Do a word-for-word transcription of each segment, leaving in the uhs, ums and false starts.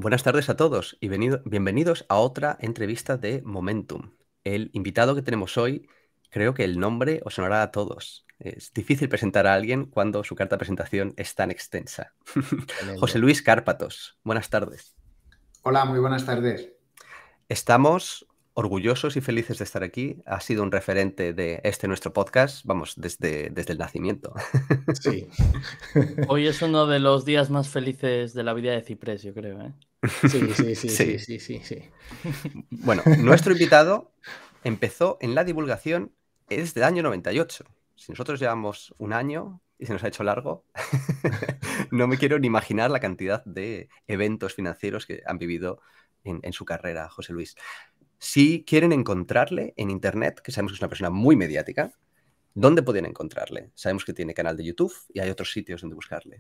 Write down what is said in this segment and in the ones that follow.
Buenas tardes a todos y venido- bienvenidos a otra entrevista de Momentum. El invitado que tenemos hoy, creo que el nombre os sonará a todos. Es difícil presentar a alguien cuando su carta de presentación es tan extensa. José Tremendo. Luis Cárpatos, buenas tardes. Hola, muy buenas tardes. Estamos orgullosos y felices de estar aquí. Ha sido un referente de este nuestro podcast, vamos, desde, desde el nacimiento. Sí. Hoy es uno de los días más felices de la vida de Ciprés, yo creo, ¿eh? Sí, sí, sí, Sí. sí, sí, sí, sí. Bueno, nuestro invitado empezó en la divulgación desde el año noventa y ocho. Si nosotros llevamos un año y se nos ha hecho largo, no me quiero ni imaginar la cantidad de eventos financieros que han vivido en, en su carrera, José Luis. Si quieren encontrarle en Internet, que sabemos que es una persona muy mediática, ¿dónde pueden encontrarle? Sabemos que tiene canal de YouTube y hay otros sitios donde buscarle.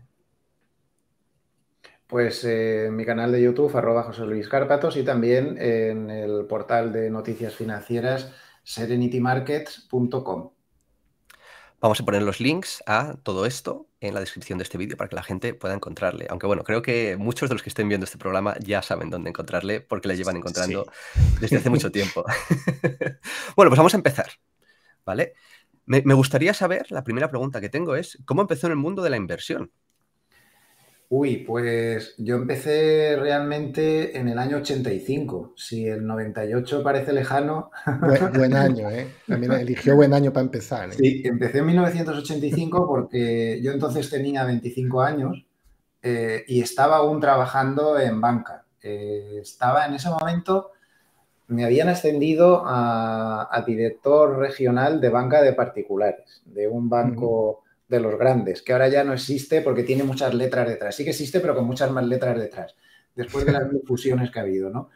Pues eh, en mi canal de YouTube, arroba José Luis Cárpatos, y también en el portal de noticias financieras serenity markets punto com. Vamos a poner los links a todo esto en la descripción de este vídeo para que la gente pueda encontrarle. Aunque bueno, creo que muchos de los que estén viendo este programa ya saben dónde encontrarle porque le llevan encontrando Sí. desde hace mucho tiempo. Bueno, pues vamos a empezar, ¿vale? Me, me gustaría saber, la primera pregunta que tengo es, ¿cómo empezó en el mundo de la inversión? Uy, pues yo empecé realmente en el año ochenta y cinco. Si el noventa y ocho parece lejano. Buen, buen año, ¿eh? También eligió buen año para empezar, ¿eh? Sí, empecé en mil novecientos ochenta y cinco porque yo entonces tenía veinticinco años eh, y estaba aún trabajando en banca. Eh, estaba en ese momento, me habían ascendido a, a director regional de banca de particulares, de un banco de los grandes, que ahora ya no existe porque tiene muchas letras detrás. Sí que existe, pero con muchas más letras detrás, después de las mil fusiones que ha habido, ¿no?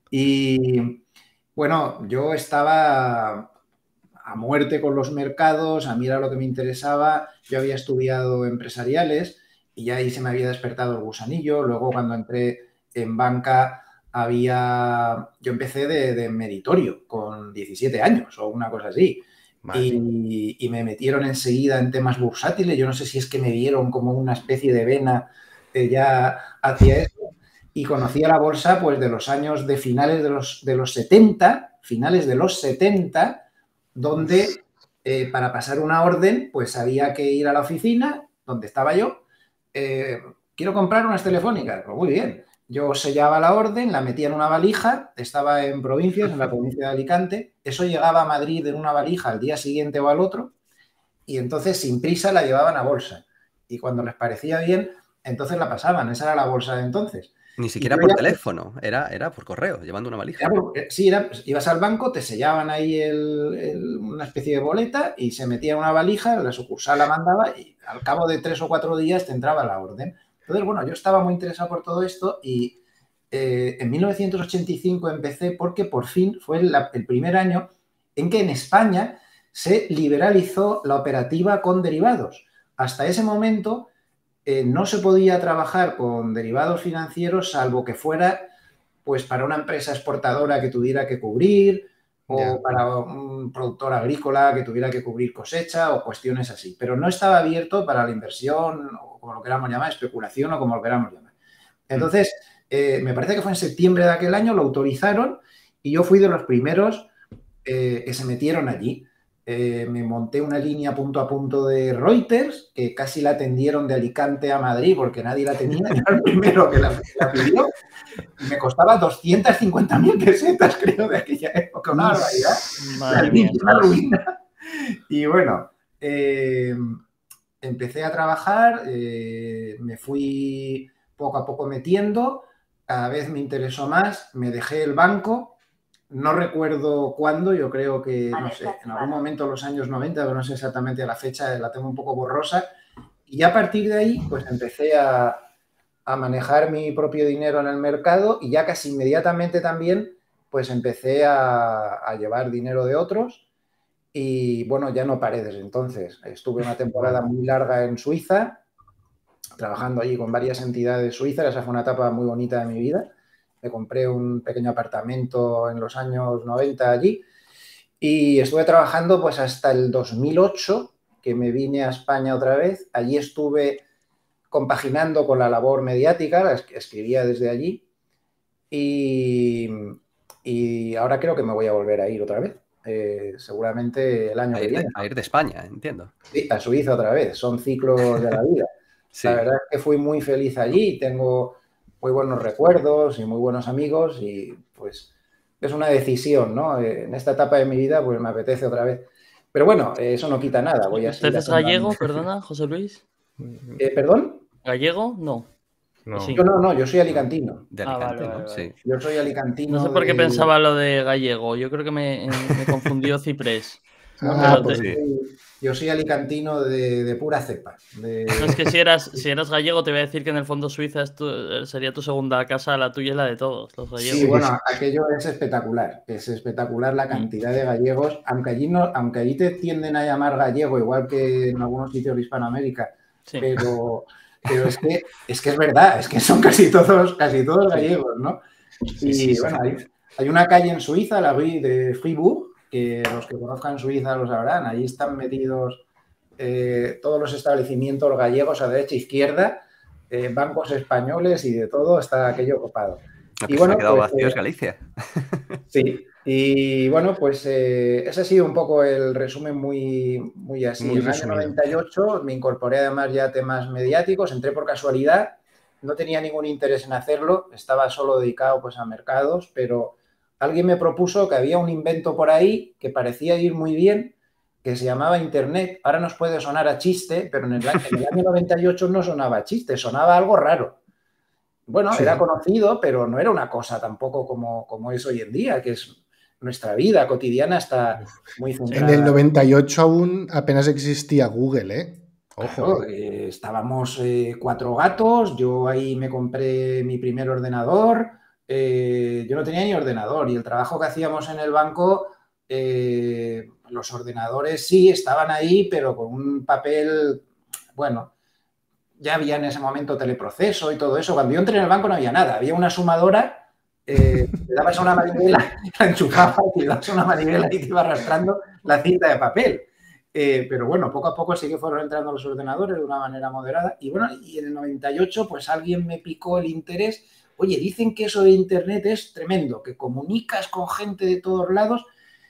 Y bueno, yo estaba a muerte con los mercados, a mí era lo que me interesaba. Yo había estudiado empresariales y ya ahí se me había despertado el gusanillo. Luego, cuando entré en banca, había... Yo empecé de, de meritorio con diecisiete años o una cosa así. Y, y me metieron enseguida en temas bursátiles. Yo no sé si es que me vieron como una especie de vena eh, ya hacia eso. Y conocí a la bolsa pues de los años de finales de los, de los setenta, finales de los setenta, donde eh, para pasar una orden pues había que ir a la oficina donde estaba yo. Eh, quiero comprar unas telefónicas. Pues muy bien. Yo sellaba la orden, la metía en una valija, estaba en provincias, en la provincia de Alicante. Eso llegaba a Madrid en una valija al día siguiente o al otro y entonces sin prisa la llevaban a bolsa. Y cuando les parecía bien, entonces la pasaban. Esa era la bolsa de entonces. Ni Y siquiera yo por ya, teléfono, era, era por correo, llevando una valija. era por- sí, era, ibas al banco, te sellaban ahí el- el- una especie de boleta y se metía en una valija, la sucursal la mandaba y al cabo de tres o cuatro días te entraba la orden. Entonces, bueno, yo estaba muy interesado por todo esto y eh, en mil novecientos ochenta y cinco empecé porque por fin fue la- el primer año en que en España se liberalizó la operativa con derivados. Hasta ese momento eh, no se podía trabajar con derivados financieros salvo que fuera pues para una empresa exportadora que tuviera que cubrir o Ya. para un productor agrícola que tuviera que cubrir cosecha o cuestiones así. Pero no estaba abierto para la inversión o como lo queramos llamar, especulación o como lo queramos llamar. Entonces, eh, me parece que fue en septiembre de aquel año, lo autorizaron y yo fui de los primeros eh, que se metieron allí. Eh, me monté una línea punto a punto de Reuters, que casi la atendieron de Alicante a Madrid porque nadie la tenía, yo era el primero que la, la pidió. Y me costaba doscientas cincuenta mil pesetas, creo, de aquella época, una barbaridad. Madre mía. Una ruina. Y bueno, eh, empecé a trabajar, eh, me fui poco a poco metiendo, cada vez me interesó más, me dejé el banco, no recuerdo cuándo, yo creo que, no sé, en algún momento de los años noventa, pero no sé exactamente la fecha, la tengo un poco borrosa, y a partir de ahí, pues empecé a, a manejar mi propio dinero en el mercado y ya casi inmediatamente también, pues empecé a, a llevar dinero de otros. Y bueno, ya no paré desde entonces. Estuve una temporada muy larga en Suiza, trabajando allí con varias entidades suizas. Esa fue una etapa muy bonita de mi vida. Me compré un pequeño apartamento en los años noventa allí y estuve trabajando pues hasta el dos mil ocho, que me vine a España otra vez. Allí estuve compaginando con la labor mediática, la escribía desde allí. y, y ahora creo que me voy a volver a ir otra vez. Eh, seguramente el año A que ir, de, viene. a ir de España, entiendo. Sí, a Suiza otra vez. Son ciclos de la vida. Sí. La verdad es que fui muy feliz allí. Tengo muy buenos recuerdos y muy buenos amigos y pues es una decisión, ¿no? En esta etapa de mi vida pues me apetece otra vez. Pero bueno, eso no quita nada. Voy a ¿Usted seguir es gallego, haciendo... perdona, José Luis? Eh, ¿Perdón? ¿Gallego? No. No. Sí. Yo no, no, yo soy alicantino. De Ah, Alicante, vale, ¿no? vale, vale. Sí. Yo soy alicantino. No sé por qué de... pensaba lo de gallego. Yo creo que me, me confundió Ciprés. No, Ah, no, pues yo, sí. soy, yo soy alicantino de, de pura cepa. De... No, es que si eras, si eras gallego te voy a decir que en el fondo Suiza es tu- sería tu segunda casa, la tuya y la de todos los gallegos. Sí, bueno, aquello es espectacular. Es espectacular la cantidad de gallegos, aunque allí, no, aunque allí te tienden a llamar gallego, igual que en algunos sitios de Hispanoamérica, Sí. pero, pero es, que, es que es verdad, es que son casi todos, casi todos gallegos, ¿no? Sí, Y sí, sí. bueno, hay, hay una calle en Suiza, la Rue de Fribourg, que los que conozcan Suiza lo sabrán, allí están metidos eh, todos los establecimientos gallegos a derecha e izquierda, eh, bancos españoles y de todo, está aquello copado. Lo que Y se bueno, ha quedado pues, vacío eh, es Galicia. sí, y bueno, pues eh, ese ha sido un poco el resumen muy, muy así. Muy en el año resumido. noventa y ocho me incorporé además ya a temas mediáticos, entré por casualidad, no tenía ningún interés en hacerlo, estaba solo dedicado pues a mercados, pero alguien me propuso que había un invento por ahí que parecía ir muy bien, que se llamaba Internet. Ahora nos puede sonar a chiste, pero en el, en el año noventa y ocho no sonaba a chiste, sonaba algo raro. Bueno, Sí. era conocido, pero no era una cosa tampoco como, como es hoy en día, que es nuestra vida cotidiana está muy centrada. En el noventa y ocho aún apenas existía Google, ¿eh? Ojo. Claro, ¿eh? eh, estábamos eh, cuatro gatos, yo ahí me compré mi primer ordenador, eh, yo no tenía ni ordenador y el trabajo que hacíamos en el banco, eh, los ordenadores sí estaban ahí, pero con un papel, bueno, ya había en ese momento teleproceso y todo eso. Cuando yo entré en el banco no había nada, había una sumadora, eh, le dabas a una manivela, la enchufabas y le dabas a una manivela y te iba arrastrando la cinta de papel. Eh, pero bueno, poco a poco sí que fueron entrando los ordenadores de una manera moderada. Y bueno, y en el noventa y ocho pues alguien me picó el interés. Oye, dicen que eso de Internet es tremendo, que comunicas con gente de todos lados.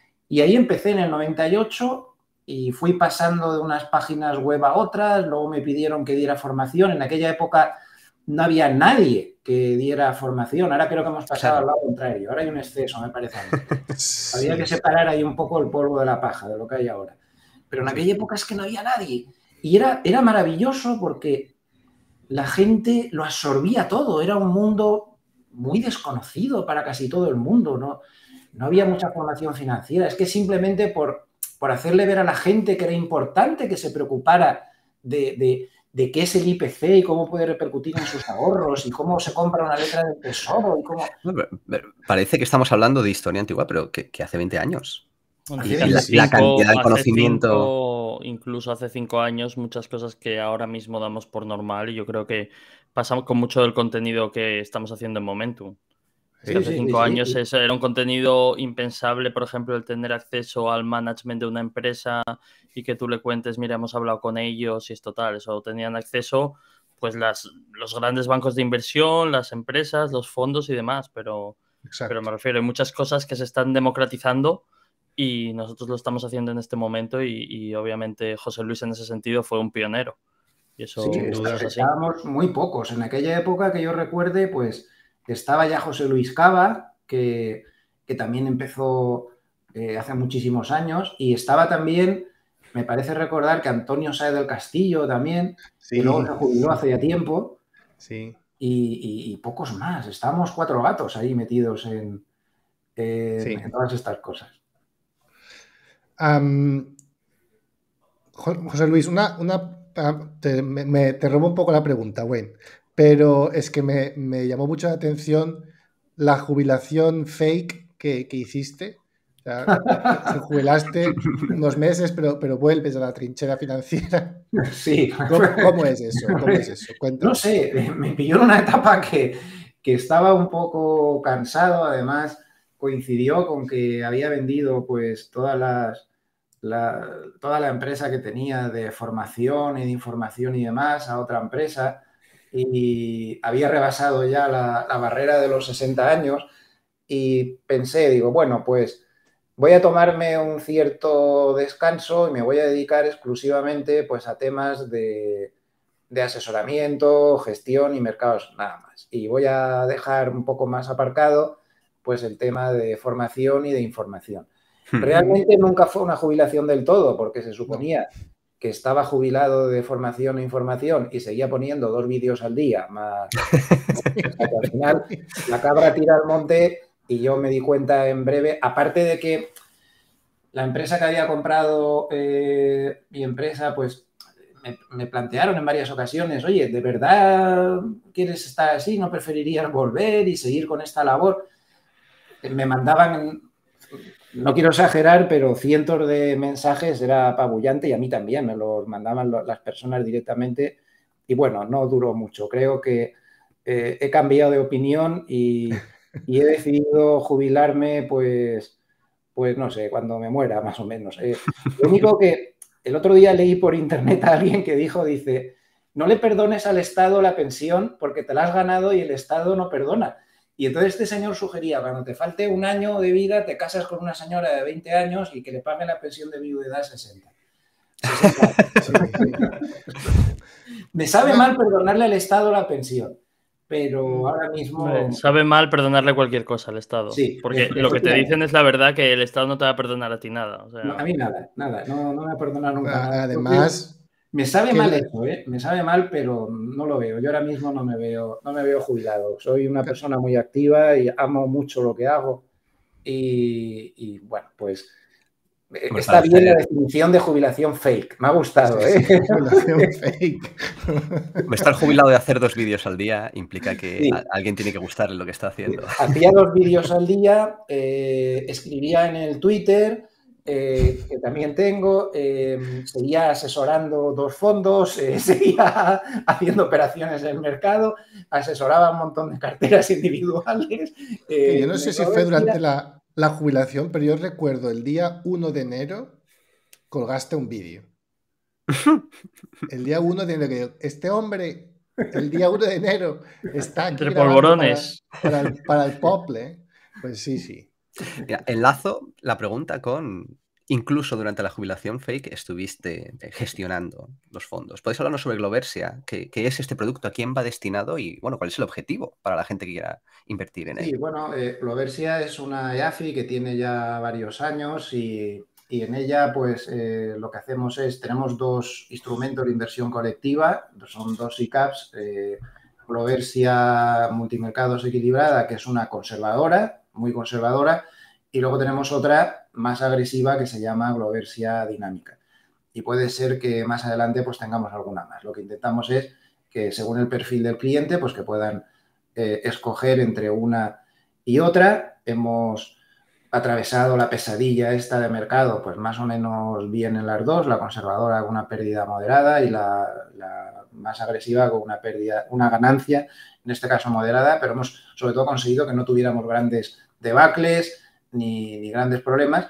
Y ahí empecé en el noventa y ocho y fui pasando de unas páginas web a otras, luego me pidieron que diera formación. En aquella época no había nadie que diera formación, ahora creo que hemos pasado Claro. al lado contrario, ahora hay un exceso, me parece a mí. Sí. Había que separar ahí un poco el polvo de la paja, de lo que hay ahora. Pero en aquella época es que no había nadie. Y era, era maravilloso porque la gente lo absorbía todo, era un mundo muy desconocido para casi todo el mundo, ¿no? No había mucha formación financiera, es que simplemente por, por hacerle ver a la gente que era importante que se preocupara de, de, de qué es el I P C y cómo puede repercutir en sus ahorros y cómo se compra una letra del tesoro y cómo... No, pero- pero parece que estamos hablando de historia antigua, pero que, que hace veinte años. Bueno, Hace Y, y veinte la, sí, la cinco- cantidad de hace conocimiento. cinco- incluso hace cinco años, muchas cosas que ahora mismo damos por normal y yo creo que pasamos con mucho del contenido que estamos haciendo en Momentum. Es que Sí, hace sí, cinco sí, años sí. eso era un contenido impensable, por ejemplo, el tener acceso al management de una empresa y que tú le cuentes, mira, hemos hablado con ellos y es total. Eso tenían acceso pues las, los grandes bancos de inversión, las empresas, los fondos y demás, pero, Exacto. pero me refiero, hay muchas cosas que se están democratizando y nosotros lo estamos haciendo en este momento y, y obviamente José Luis en ese sentido fue un pionero. Y eso, Sí, Sin duda. eso es así. estábamos muy pocos. En aquella época que yo recuerde, pues estaba ya José Luis Cava, que, que también empezó eh, hace muchísimos años, y estaba también, me parece recordar que Antonio Sáez del Castillo también, Sí, que luego se jubiló hace ya tiempo, sí. y, y- y pocos más. Estábamos cuatro gatos ahí metidos en, en- Sí. en todas estas cosas. Am, Jo- José Luis, una, una ah, te, me- me- te robo un poco la pregunta, Wayne, pero es que me, me llamó mucho la atención la jubilación fake que, que hiciste. O sea, te jubilaste unos meses, pero, pero vuelves a la trinchera financiera. Sí. ¿Cómo, cómo es eso? ¿Cómo es eso? No Cuéntanos. sé, me pilló en una etapa que, que estaba un poco cansado, además coincidió con que había vendido pues todas las, la, toda la empresa que tenía de formación y de información y demás a otra empresa y había rebasado ya la, la barrera de los sesenta años y pensé, digo, bueno, pues voy a tomarme un cierto descanso y me voy a dedicar exclusivamente pues, a temas de, de asesoramiento, gestión y mercados, nada más. Y voy a dejar un poco más aparcado pues, el tema de formación y de información. Realmente nunca fue una jubilación del todo, porque se suponía que estaba jubilado de formación e información y seguía poniendo dos vídeos al día, más o sea, que al final la cabra tira al monte y yo me di cuenta en breve, aparte de que la empresa que había comprado eh, mi empresa, pues me, me plantearon en varias ocasiones, oye, ¿de verdad quieres estar así? ¿No preferirías volver y seguir con esta labor? Me mandaban... No quiero exagerar, pero cientos de mensajes, era apabullante y a mí también, me los mandaban las personas directamente y bueno, no duró mucho. Creo que eh, he cambiado de opinión y, y he decidido jubilarme, pues, pues no sé, cuando me muera más o menos. Eh, lo único que el otro día leí por internet a alguien que dijo, dice, no le perdones al Estado la pensión porque te la has ganado y el Estado no perdona. Y entonces este señor sugería, cuando te falte un año de vida, te casas con una señora de veinte años y que le paguen la pensión de viudedad sesenta. sesenta. Sí, sí. Me sabe mal perdonarle al Estado la pensión, pero ahora mismo... Me sabe mal perdonarle cualquier cosa al Estado. Sí, porque lo que te dicen es la verdad, que el Estado no te va a perdonar a ti nada. O sea... no, a mí nada, nada. No, no me va a perdonar nunca nada. Además... Me sabe mal eso, ¿eh? Me sabe mal, pero no lo veo. Yo ahora mismo no me veo, no me veo jubilado. Soy una persona muy activa y amo mucho lo que hago. Y, y bueno, pues bueno, está bien la definición de jubilación fake. Me ha gustado, ¿eh? Sí, sí, jubilación fake. Estar jubilado de hacer dos vídeos al día implica que sí. a alguien tiene que gustarle lo que está haciendo. Hacía dos vídeos al día, eh, escribía en el Twitter... Eh, que también tengo, eh, seguía asesorando dos fondos, eh, seguía haciendo operaciones en el mercado, asesoraba un montón de carteras individuales. Eh, yo no sé si fue durante la, la jubilación, pero yo recuerdo el día uno de enero colgaste un vídeo. El día uno de enero, que este hombre, el día uno de enero, está aquí entre polvorones para, para, el, para el Pople. Pues sí, sí. Mira, enlazo la pregunta con, incluso durante la jubilación fake estuviste gestionando los fondos. ¿Podéis hablarnos sobre Gloversia? ¿Qué, qué es este producto? ¿A quién va destinado? Y bueno, ¿cuál es el objetivo para la gente que quiera invertir en él? Sí, bueno, eh, Gloversia es una E A F I que tiene ya varios años y, y en ella pues eh, lo que hacemos es, tenemos dos instrumentos de inversión colectiva, son dos I C A Ps, eh, Gloversia Multimercados Equilibrada, que es una conservadora, muy conservadora, y luego tenemos otra más agresiva que se llama Gloversia Dinámica. Y puede ser que más adelante pues tengamos alguna más. Lo que intentamos es que según el perfil del cliente, pues que puedan eh, escoger entre una y otra. Hemos atravesado la pesadilla esta de mercado, pues más o menos bien en las dos, la conservadora con una pérdida moderada y la, la más agresiva con una pérdida, una ganancia, en este caso moderada, pero hemos sobre todo conseguido que no tuviéramos grandes debacles ni, ni grandes problemas.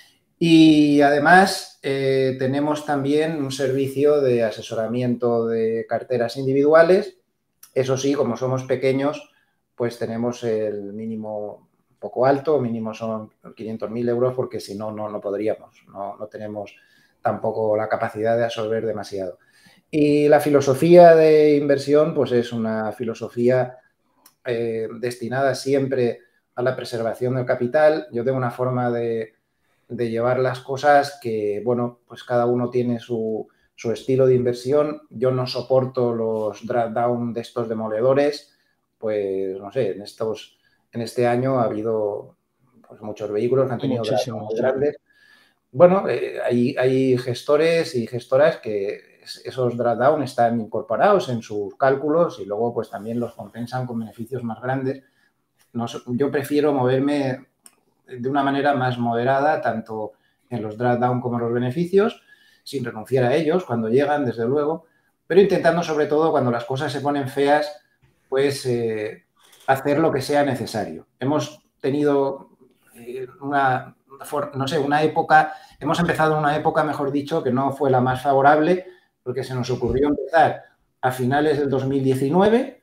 Y además eh, tenemos también un servicio de asesoramiento de carteras individuales. Eso sí, como somos pequeños, pues tenemos el mínimo un poco alto, mínimo son quinientos mil euros, porque si no, no, no podríamos, no, no tenemos tampoco la capacidad de absorber demasiado. Y la filosofía de inversión, pues es una filosofía eh, destinada siempre a la preservación del capital. Yo tengo una forma de, de llevar las cosas que, bueno, pues cada uno tiene su, su estilo de inversión. Yo no soporto los drawdown de estos demoledores, pues no sé, en estos, en este año ha habido pues, muchos vehículos que han tenido drawdowns muy grandes. Bueno, eh, hay, hay gestores y gestoras que esos drawdown están incorporados en sus cálculos y luego pues también los compensan con beneficios más grandes. Nos, yo prefiero moverme de una manera más moderada, tanto en los drawdown como en los beneficios, sin renunciar a ellos cuando llegan, desde luego, pero intentando sobre todo cuando las cosas se ponen feas, pues eh, hacer lo que sea necesario. Hemos tenido eh, una, no sé, una época, hemos empezado una época, mejor dicho, que no fue la más favorable, porque se nos ocurrió empezar a finales del dos mil diecinueve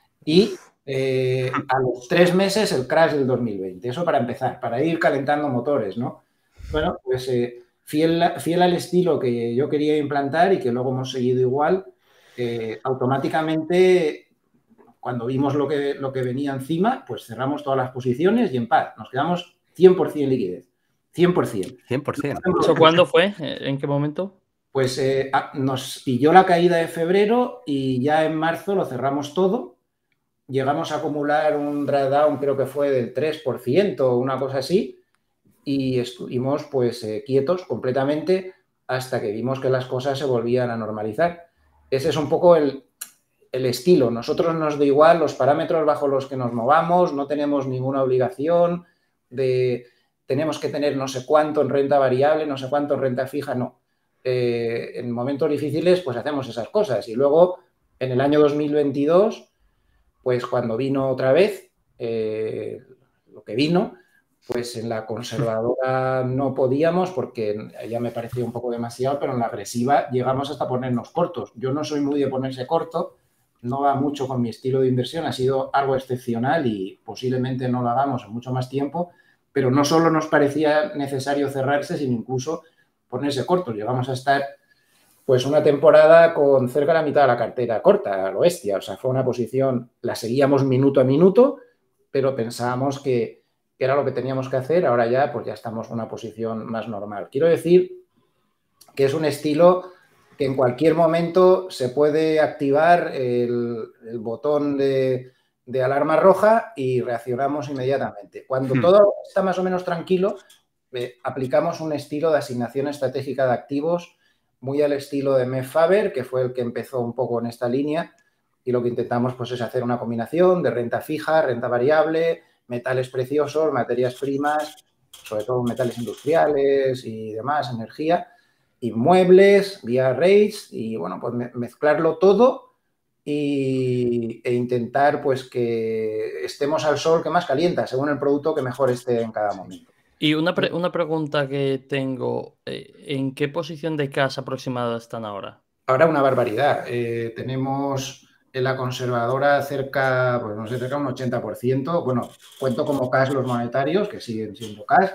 y eh, a los tres meses el crash del dos mil veinte. Eso para empezar, para ir calentando motores, ¿no? Bueno, pues eh, fiel, fiel al estilo que yo quería implantar y que luego hemos seguido igual, eh, automáticamente cuando vimos lo que, lo que venía encima, pues cerramos todas las posiciones y en paz. Nos quedamos cien por ciento liquidez. cien por ciento. cien por ciento. ¿Eso cuándo fue? ¿En qué momento? Pues eh, nos pilló la caída de febrero y ya en marzo lo cerramos todo. Llegamos a acumular un drawdown, creo que fue del tres por ciento o una cosa así, y estuvimos pues eh, quietos completamente hasta que vimos que las cosas se volvían a normalizar. Ese es un poco el, el estilo. Nosotros nos da igual los parámetros bajo los que nos movamos, no tenemos ninguna obligación de tenemos que tener no sé cuánto en renta variable, no sé cuánto en renta fija, no. Eh, en momentos difíciles pues hacemos esas cosas y luego en el año dos mil veintidós pues cuando vino otra vez eh, lo que vino, pues en la conservadora no podíamos porque ya me parecía un poco demasiado, pero en la agresiva llegamos hasta ponernos cortos. Yo no soy muy de ponerse corto, no va mucho con mi estilo de inversión, ha sido algo excepcional y posiblemente no lo hagamos en mucho más tiempo, pero no solo nos parecía necesario cerrarse, sino incluso ponerse cortos. Llegamos a estar pues una temporada con cerca de la mitad de la cartera corta, a lo bestia. O sea, fue una posición, la seguíamos minuto a minuto, pero pensábamos que, que era lo que teníamos que hacer. Ahora ya, pues ya estamos en una posición más normal. Quiero decir que es un estilo que en cualquier momento se puede activar el, el botón de, de alarma roja y reaccionamos inmediatamente. Cuando hmm. todo está más o menos tranquilo, eh, aplicamos un estilo de asignación estratégica de activos muy al estilo de Mef Faber, que fue el que empezó un poco en esta línea, y lo que intentamos pues, es hacer una combinación de renta fija, renta variable, metales preciosos, materias primas, sobre todo metales industriales y demás, energía, inmuebles, vía rates, y bueno, pues mezclarlo todo y, e intentar pues que estemos al sol que más calienta, según el producto que mejor esté en cada momento. Y una, pre una pregunta que tengo, ¿en qué posición de cash aproximada están ahora? Ahora una barbaridad. Eh, tenemos en la conservadora cerca, pues no sé, cerca de un ochenta por ciento. Bueno, cuento como cash los monetarios, que siguen siendo cash,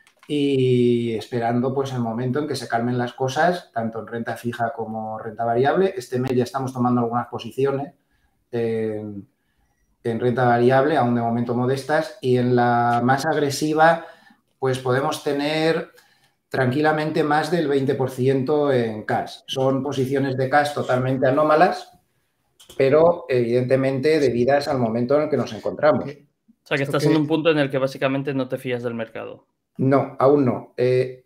y esperando pues el momento en que se calmen las cosas, tanto en renta fija como renta variable. Este mes ya estamos tomando algunas posiciones en, en renta variable, aún de momento modestas, y en la más agresiva pues podemos tener tranquilamente más del veinte por ciento en cash. Son posiciones de cash totalmente anómalas, pero evidentemente debidas al momento en el que nos encontramos. O sea, que estás okay. en un punto en el que básicamente no te fías del mercado. No, aún no. Eh,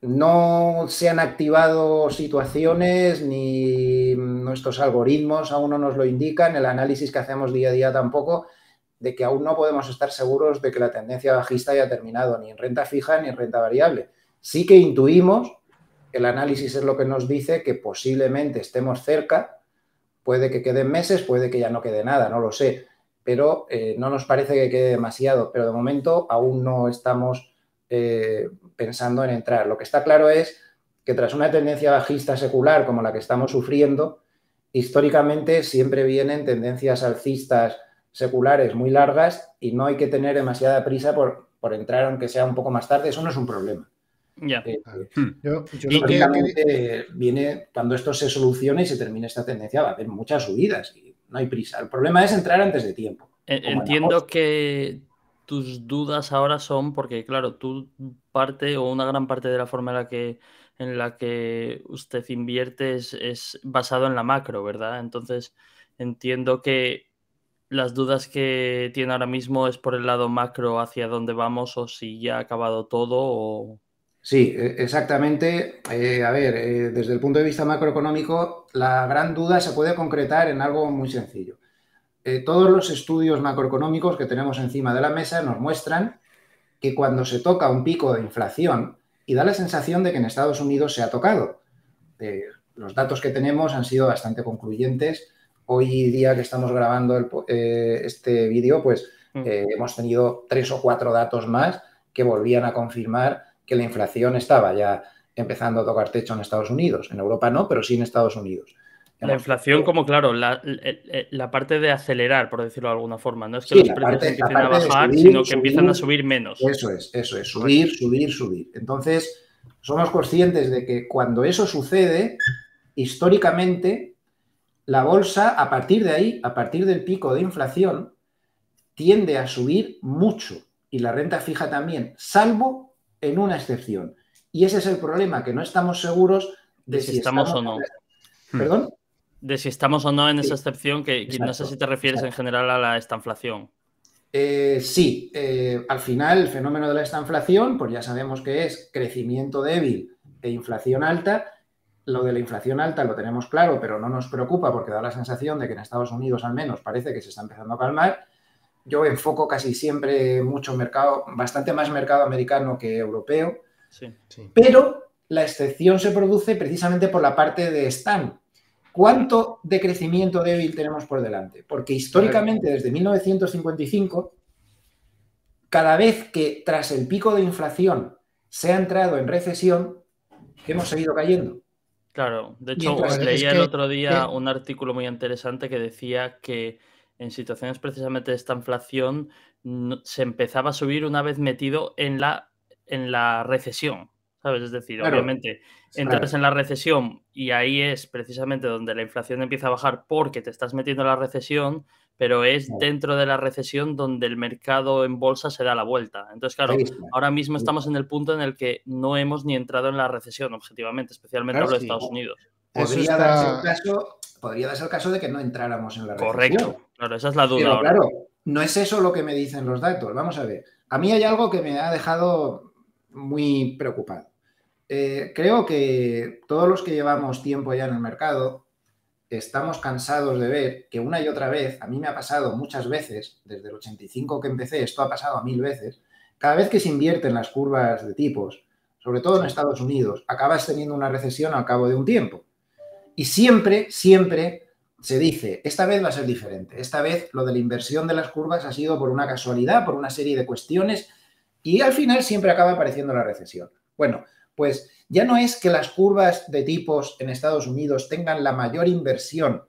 no se han activado situaciones ni nuestros algoritmos aún no nos lo indican, el análisis que hacemos día a día tampoco, de que aún no podemos estar seguros de que la tendencia bajista haya terminado ni en renta fija ni en renta variable. Sí que intuimos, el análisis es lo que nos dice que posiblemente estemos cerca, puede que queden meses, puede que ya no quede nada, no lo sé, pero eh, no nos parece que quede demasiado, pero de momento aún no estamos eh, pensando en entrar. Lo que está claro es que tras una tendencia bajista secular como la que estamos sufriendo, históricamente siempre vienen tendencias alcistas seculares muy largas y no hay que tener demasiada prisa por, por entrar aunque sea un poco más tarde, eso no es un problema. Ya. Eh, hmm. yo, yo y que... viene cuando esto se solucione y se termine esta tendencia, va a haber muchas subidas y no hay prisa. El problema es entrar antes de tiempo. Entiendo que tus dudas ahora son porque, claro, tú parte o una gran parte de la forma en la que, en la que usted invierte es, es basado en la macro, ¿verdad? Entonces entiendo que las dudas que tiene ahora mismo es por el lado macro hacia dónde vamos o si ya ha acabado todo o... Sí, exactamente. Eh, a ver, eh, desde el punto de vista macroeconómico, la gran duda se puede concretar en algo muy sencillo. Eh, todos los estudios macroeconómicos que tenemos encima de la mesa nos muestran que cuando se toca un pico de inflación, y da la sensación de que en Estados Unidos se ha tocado, eh, los datos que tenemos han sido bastante concluyentes. Hoy día que estamos grabando el, eh, este vídeo, pues eh, mm. hemos tenido tres o cuatro datos más que volvían a confirmar que la inflación estaba ya empezando a tocar techo en Estados Unidos. En Europa no, pero sí en Estados Unidos. La inflación como, claro, la, la, la parte de acelerar, por decirlo de alguna forma. No es que Sí, los la precios parte- empiecen la a parte de bajar, subir, sino que subir, empiezan a subir menos. Eso es, eso es, subir, subir, subir. Entonces, somos conscientes de que cuando eso sucede, históricamente, la bolsa, a partir de ahí, a partir del pico de inflación, tiende a subir mucho. Y la renta fija también, salvo en una excepción. Y ese es el problema, que no estamos seguros de, de si, si estamos, estamos o no. ¿Perdón? De si estamos o no en esa Sí. excepción, que, que no sé si te refieres exacto. en general a la estanflación. Eh, sí, eh, al final el fenómeno de la estanflación, pues ya sabemos que es crecimiento débil e inflación alta. Lo de la inflación alta lo tenemos claro, pero no nos preocupa porque da la sensación de que en Estados Unidos al menos parece que se está empezando a calmar. Yo enfoco casi siempre mucho mercado, bastante más mercado americano que europeo, sí, sí. Pero la excepción se produce precisamente por la parte de Stan. ¿Cuánto de crecimiento débil tenemos por delante? Porque históricamente, desde mil novecientos cincuenta y cinco, cada vez que tras el pico de inflación se ha entrado en recesión, hemos seguido cayendo. Claro, de hecho, os leía el otro día un artículo muy interesante que decía que en situaciones precisamente de esta inflación no, se empezaba a subir una vez metido en la, en la recesión, ¿sabes? Es decir, claro, obviamente entras claro. en la recesión y ahí es precisamente donde la inflación empieza a bajar porque te estás metiendo en la recesión, pero es claro. dentro de la recesión donde el mercado en bolsa se da la vuelta. Entonces, claro, ahora mismo estamos en el punto en el que no hemos ni entrado en la recesión, objetivamente, especialmente claro, hablo de sí. Estados Unidos. Podría, está... darse el caso, podría darse el caso de que no entráramos en la recesión. Correcto, claro, esa es la duda pero, ahora. Claro, no es eso lo que me dicen los datos. Vamos a ver, a mí hay algo que me ha dejado muy preocupado. Eh, creo que todos los que llevamos tiempo ya en el mercado estamos cansados de ver que una y otra vez, a mí me ha pasado muchas veces, desde el ochenta y cinco que empecé, esto ha pasado a mil veces, cada vez que se invierten las curvas de tipos, sobre todo en Estados Unidos, acabas teniendo una recesión al cabo de un tiempo. Y siempre, siempre se dice, esta vez va a ser diferente, esta vez lo de la inversión de las curvas ha sido por una casualidad, por una serie de cuestiones, y al final siempre acaba apareciendo la recesión. Bueno, pues ya no es que las curvas de tipos en Estados Unidos tengan la mayor inversión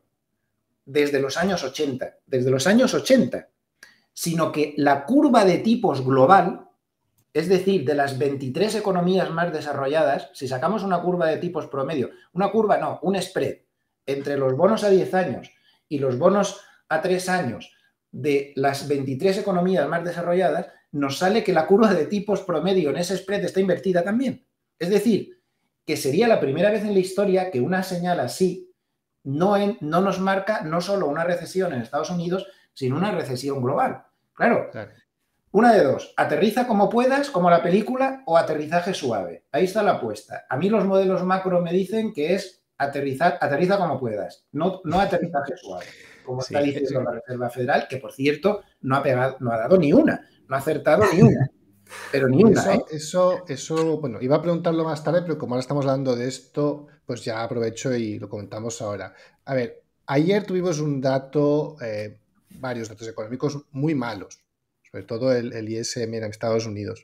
desde los años ochenta, desde los años ochenta, sino que la curva de tipos global, es decir, de las veintitrés economías más desarrolladas, si sacamos una curva de tipos promedio, una curva no, un spread, entre los bonos a diez años y los bonos a tres años de las veintitrés economías más desarrolladas, nos sale que la curva de tipos promedio en ese spread está invertida también. Es decir, que sería la primera vez en la historia que una señal así no, en, no nos marca no solo una recesión en Estados Unidos, sino una recesión global. Claro, claro, una de dos, aterriza como puedas, como la película, o aterrizaje suave. Ahí está la apuesta. A mí los modelos macro me dicen que es aterrizar, aterriza como puedas, no, no aterrizaje suave, como sí, está diciendo sí. la Reserva Federal, que por cierto no ha, pegado, no ha dado ni una, no ha acertado ni una. Pero ni una, eso, ¿eh? eso, eso, bueno, iba a preguntarlo más tarde, pero como ahora estamos hablando de esto, pues ya aprovecho y lo comentamos ahora. A ver, ayer tuvimos un dato, eh, varios datos económicos muy malos, sobre todo el, el I S M en Estados Unidos.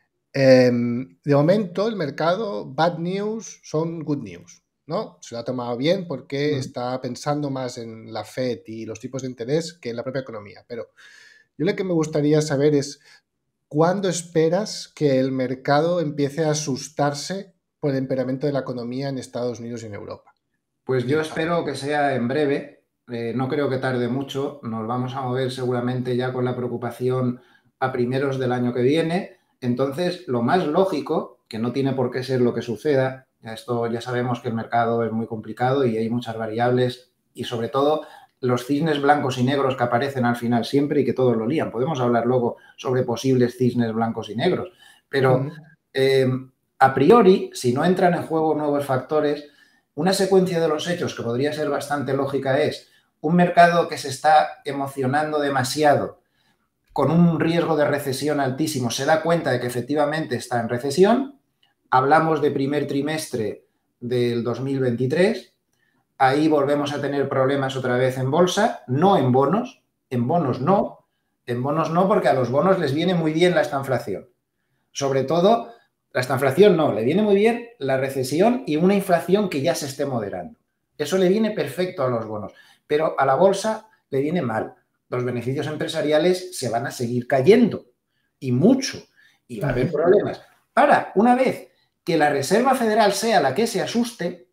Eh, de momento, el mercado, bad news son good news, ¿no? Se lo ha tomado bien porque mm. está pensando más en la Fed y los tipos de interés que en la propia economía. Pero yo lo que me gustaría saber es, ¿cuándo esperas que el mercado empiece a asustarse por el empeoramiento de la economía en Estados Unidos y en Europa? Pues yo espero que sea en breve, eh, no creo que tarde mucho, nos vamos a mover seguramente ya con la preocupación a primeros del año que viene, entonces lo más lógico, que no tiene por qué ser lo que suceda, esto ya sabemos que el mercado es muy complicado y hay muchas variables y sobre todo los cisnes blancos y negros que aparecen al final siempre y que todos lo lían. Podemos hablar luego sobre posibles cisnes blancos y negros, pero uh-huh. eh, a priori, si no entran en juego nuevos factores, una secuencia de los hechos que podría ser bastante lógica es un mercado que se está emocionando demasiado con un riesgo de recesión altísimo, se da cuenta de que efectivamente está en recesión, hablamos de primer trimestre del dos mil veintitrés, ahí volvemos a tener problemas otra vez en bolsa, no en bonos, en bonos no, en bonos no porque a los bonos les viene muy bien la estanflación. Sobre todo, la estanflación no, le viene muy bien la recesión y una inflación que ya se esté moderando. Eso le viene perfecto a los bonos, pero a la bolsa le viene mal. Los beneficios empresariales se van a seguir cayendo, y mucho, y va a haber problemas. Ahora, una vez que la Reserva Federal sea la que se asuste,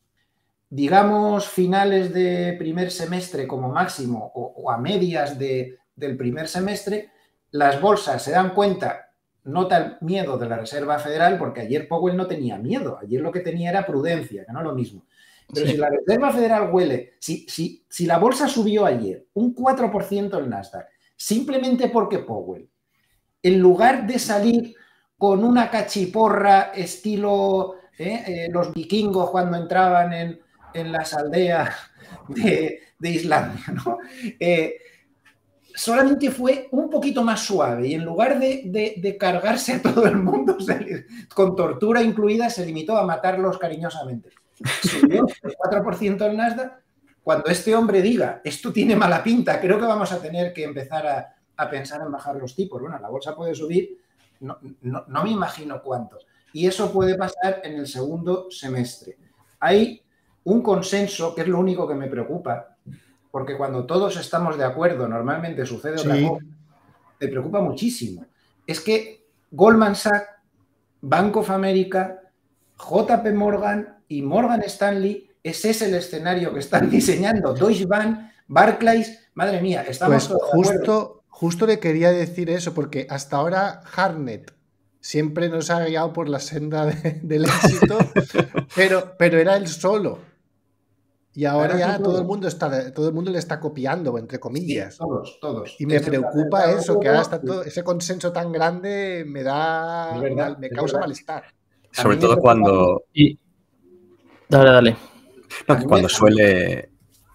digamos finales de primer semestre como máximo, o, o a medias de, del primer semestre, las bolsas se dan cuenta, nota el miedo de la Reserva Federal, porque ayer Powell no tenía miedo, ayer lo que tenía era prudencia, que no es lo mismo. Pero sí. Si la Reserva Federal huele, si, si, si la bolsa subió ayer un cuatro por ciento el Nasdaq, simplemente porque Powell, en lugar de salir con una cachiporra estilo eh, eh, los vikingos cuando entraban en, en las aldeas de, de Islandia, ¿no? Eh, solamente fue un poquito más suave y en lugar de, de, de cargarse a todo el mundo, se, con tortura incluida, se limitó a matarlos cariñosamente. Subió el cuatro por ciento el Nasdaq. Cuando este hombre diga, esto tiene mala pinta, creo que vamos a tener que empezar a, a pensar en bajar los tipos. Bueno, la bolsa puede subir, no, no, no me imagino cuánto. Y eso puede pasar en el segundo semestre. Hay un consenso, que es lo único que me preocupa, porque cuando todos estamos de acuerdo, normalmente sucede otra Sí. cosa, me preocupa muchísimo. Es que Goldman Sachs, Bank of America, J P Morgan y Morgan Stanley, ese es el escenario que están diseñando. Deutsche Bank, Barclays, madre mía, estamos Pues todos de acuerdo. justo, justo le quería decir eso, porque hasta ahora Hartnett siempre nos ha guiado por la senda de, del éxito, pero, pero era él solo. Y ahora Ahora ya sí, todo todo. el mundo está, todo el mundo le está copiando, entre comillas. Sí, todos, todos. Y me Es el preocupa planeta eso, que ahora todo, está todo, ese consenso tan grande me da, Es verdad, mal, me es causa verdad. malestar. A Sobre mí me todo preocupa cuando... Y... Dale, dale. No, A que mí cuando me- suele...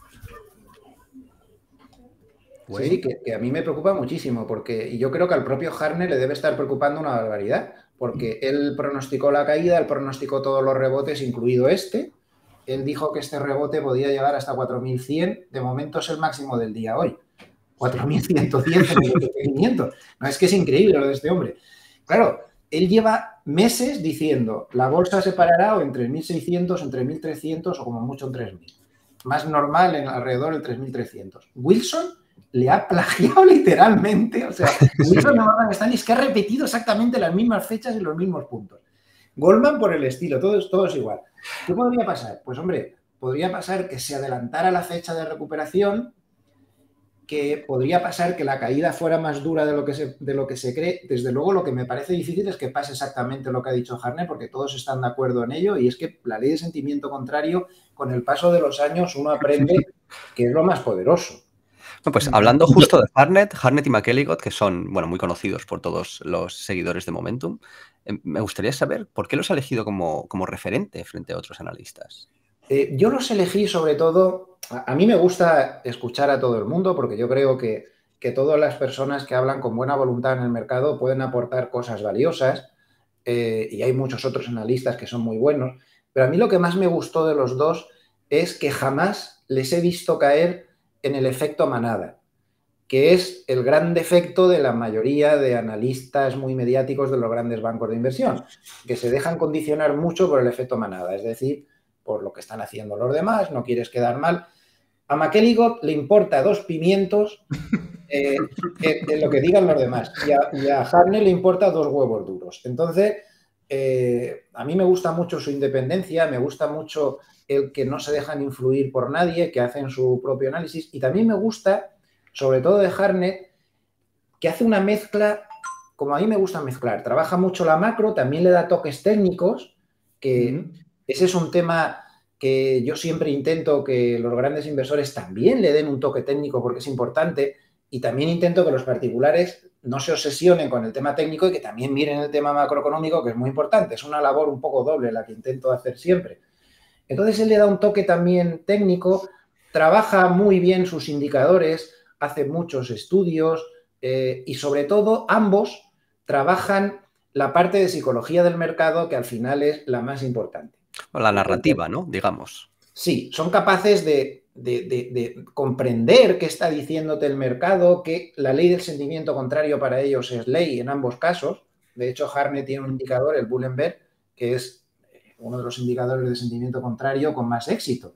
Sí, sí, que, que a mí me preocupa muchísimo, porque y yo creo que al propio Hartnett le debe estar preocupando una barbaridad, porque él pronosticó la caída, él pronosticó todos los rebotes, incluido este. Él dijo que este rebote podía llegar hasta cuatro mil cien, de momento es el máximo del día hoy. cuatro mil ciento diez en el S and P quinientos. No, es que es increíble lo de este hombre. Claro, él lleva meses diciendo, la bolsa se parará o entre mil seiscientos, entre mil trescientos o como mucho en tres mil. Más normal en alrededor del tres mil trescientos. Wilson le ha plagiado literalmente, o sea, Wilson de Morgan Stanley es que ha repetido exactamente las mismas fechas y los mismos puntos. Goldman por el estilo, todo es, todo es igual. ¿Qué podría pasar? Pues hombre, podría pasar que se adelantara la fecha de recuperación, que podría pasar que la caída fuera más dura de lo que se, de lo que se cree. Desde luego, lo que me parece difícil es que pase exactamente lo que ha dicho Hartnett, porque todos están de acuerdo en ello, y es que la ley de sentimiento contrario, con el paso de los años, uno aprende que es lo más poderoso. No, pues hablando justo de Hartnett, Hartnett y McElligott, que son, bueno, muy conocidos por todos los seguidores de Momentum, eh, me gustaría saber por qué los ha elegido como, como referente frente a otros analistas. Eh, yo los elegí sobre todo, a, a mí me gusta escuchar a todo el mundo, porque yo creo que, que todas las personas que hablan con buena voluntad en el mercado pueden aportar cosas valiosas, eh, y hay muchos otros analistas que son muy buenos, pero a mí lo que más me gustó de los dos es que jamás les he visto caer en el efecto manada, que es el gran defecto de la mayoría de analistas muy mediáticos de los grandes bancos de inversión, que se dejan condicionar mucho por el efecto manada, es decir, por lo que están haciendo los demás, no quieres quedar mal. A McElligott le importa dos pimientos eh, en lo que digan los demás, y a, y a Hartnett le importa dos huevos duros. Entonces, eh, a mí me gusta mucho su independencia, me gusta mucho el que no se dejan influir por nadie, que hacen su propio análisis, y también me gusta, sobre todo de Hartnett, que hace una mezcla, como a mí me gusta mezclar, trabaja mucho la macro, también le da toques técnicos, que uh-huh. ese es un tema que yo siempre intento que los grandes inversores también le den un toque técnico porque es importante, y también intento que los particulares no se obsesionen con el tema técnico y que también miren el tema macroeconómico, que es muy importante. Es una labor un poco doble la que intento hacer siempre. Entonces él le da un toque también técnico, trabaja muy bien sus indicadores, hace muchos estudios eh, y sobre todo ambos trabajan la parte de psicología del mercado, que al final es la más importante. La narrativa, ¿no? Digamos. Sí, son capaces de, de, de, de comprender qué está diciéndote el mercado, que la ley del sentimiento contrario para ellos es ley en ambos casos. De hecho, Hartnett tiene un indicador, el Bull and Bear, que es uno de los indicadores de sentimiento contrario con más éxito,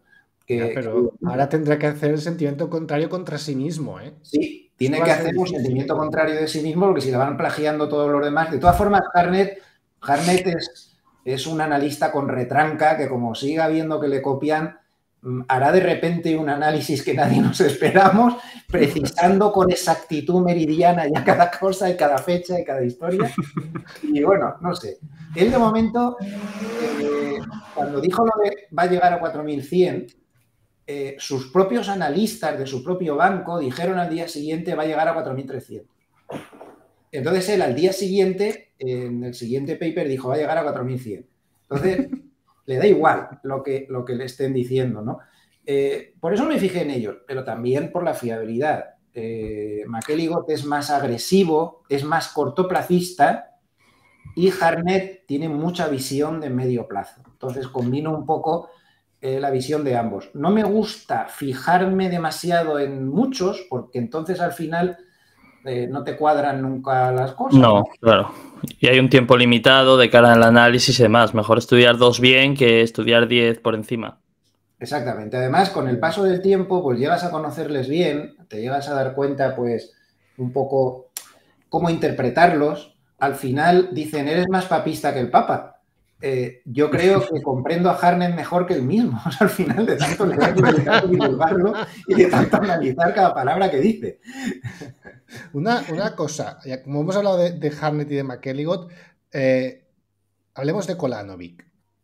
Que, ya, pero que... ahora tendrá que hacer el sentimiento contrario contra sí mismo, ¿eh? Sí, tiene que hacer un sentimiento contrario de sí mismo, porque si le van plagiando todos los demás. De todas formas, Hartnett, Hartnett es, es un analista con retranca que, como siga viendo que le copian, hará de repente un análisis que nadie nos esperamos, precisando con exactitud meridiana ya cada cosa y cada fecha y cada historia. Y bueno, no sé. Él de momento, eh, cuando dijo lo de va a llegar a cuatro mil cien, eh, sus propios analistas de su propio banco dijeron al día siguiente va a llegar a cuatro mil trescientos. Entonces él al día siguiente, en el siguiente paper, dijo va a llegar a cuatro mil cien. Entonces... le da igual lo que, lo que le estén diciendo, ¿no? Eh, por eso me fijé en ellos, pero también por la fiabilidad. Eh, McElligott es más agresivo, es más cortoplacista y Hartnett tiene mucha visión de medio plazo. Entonces combino un poco eh, la visión de ambos. No me gusta fijarme demasiado en muchos porque entonces al final eh, no te cuadran nunca las cosas. No, claro. Y hay un tiempo limitado de cara al análisis y demás. Mejor estudiar dos bien que estudiar diez por encima. Exactamente. Además, con el paso del tiempo, pues llegas a conocerles bien, te llegas a dar cuenta, pues, un poco cómo interpretarlos. Al final dicen, eres más papista que el Papa. Eh, yo creo que comprendo a Hartnett mejor que él mismo. O sea, al final, de tanto leerlo, de tanto divulgarlo y de tanto analizar cada palabra que dice. Una, una cosa, como hemos hablado de, de Hartnett y de McElligott, eh, hablemos de Kolanovic.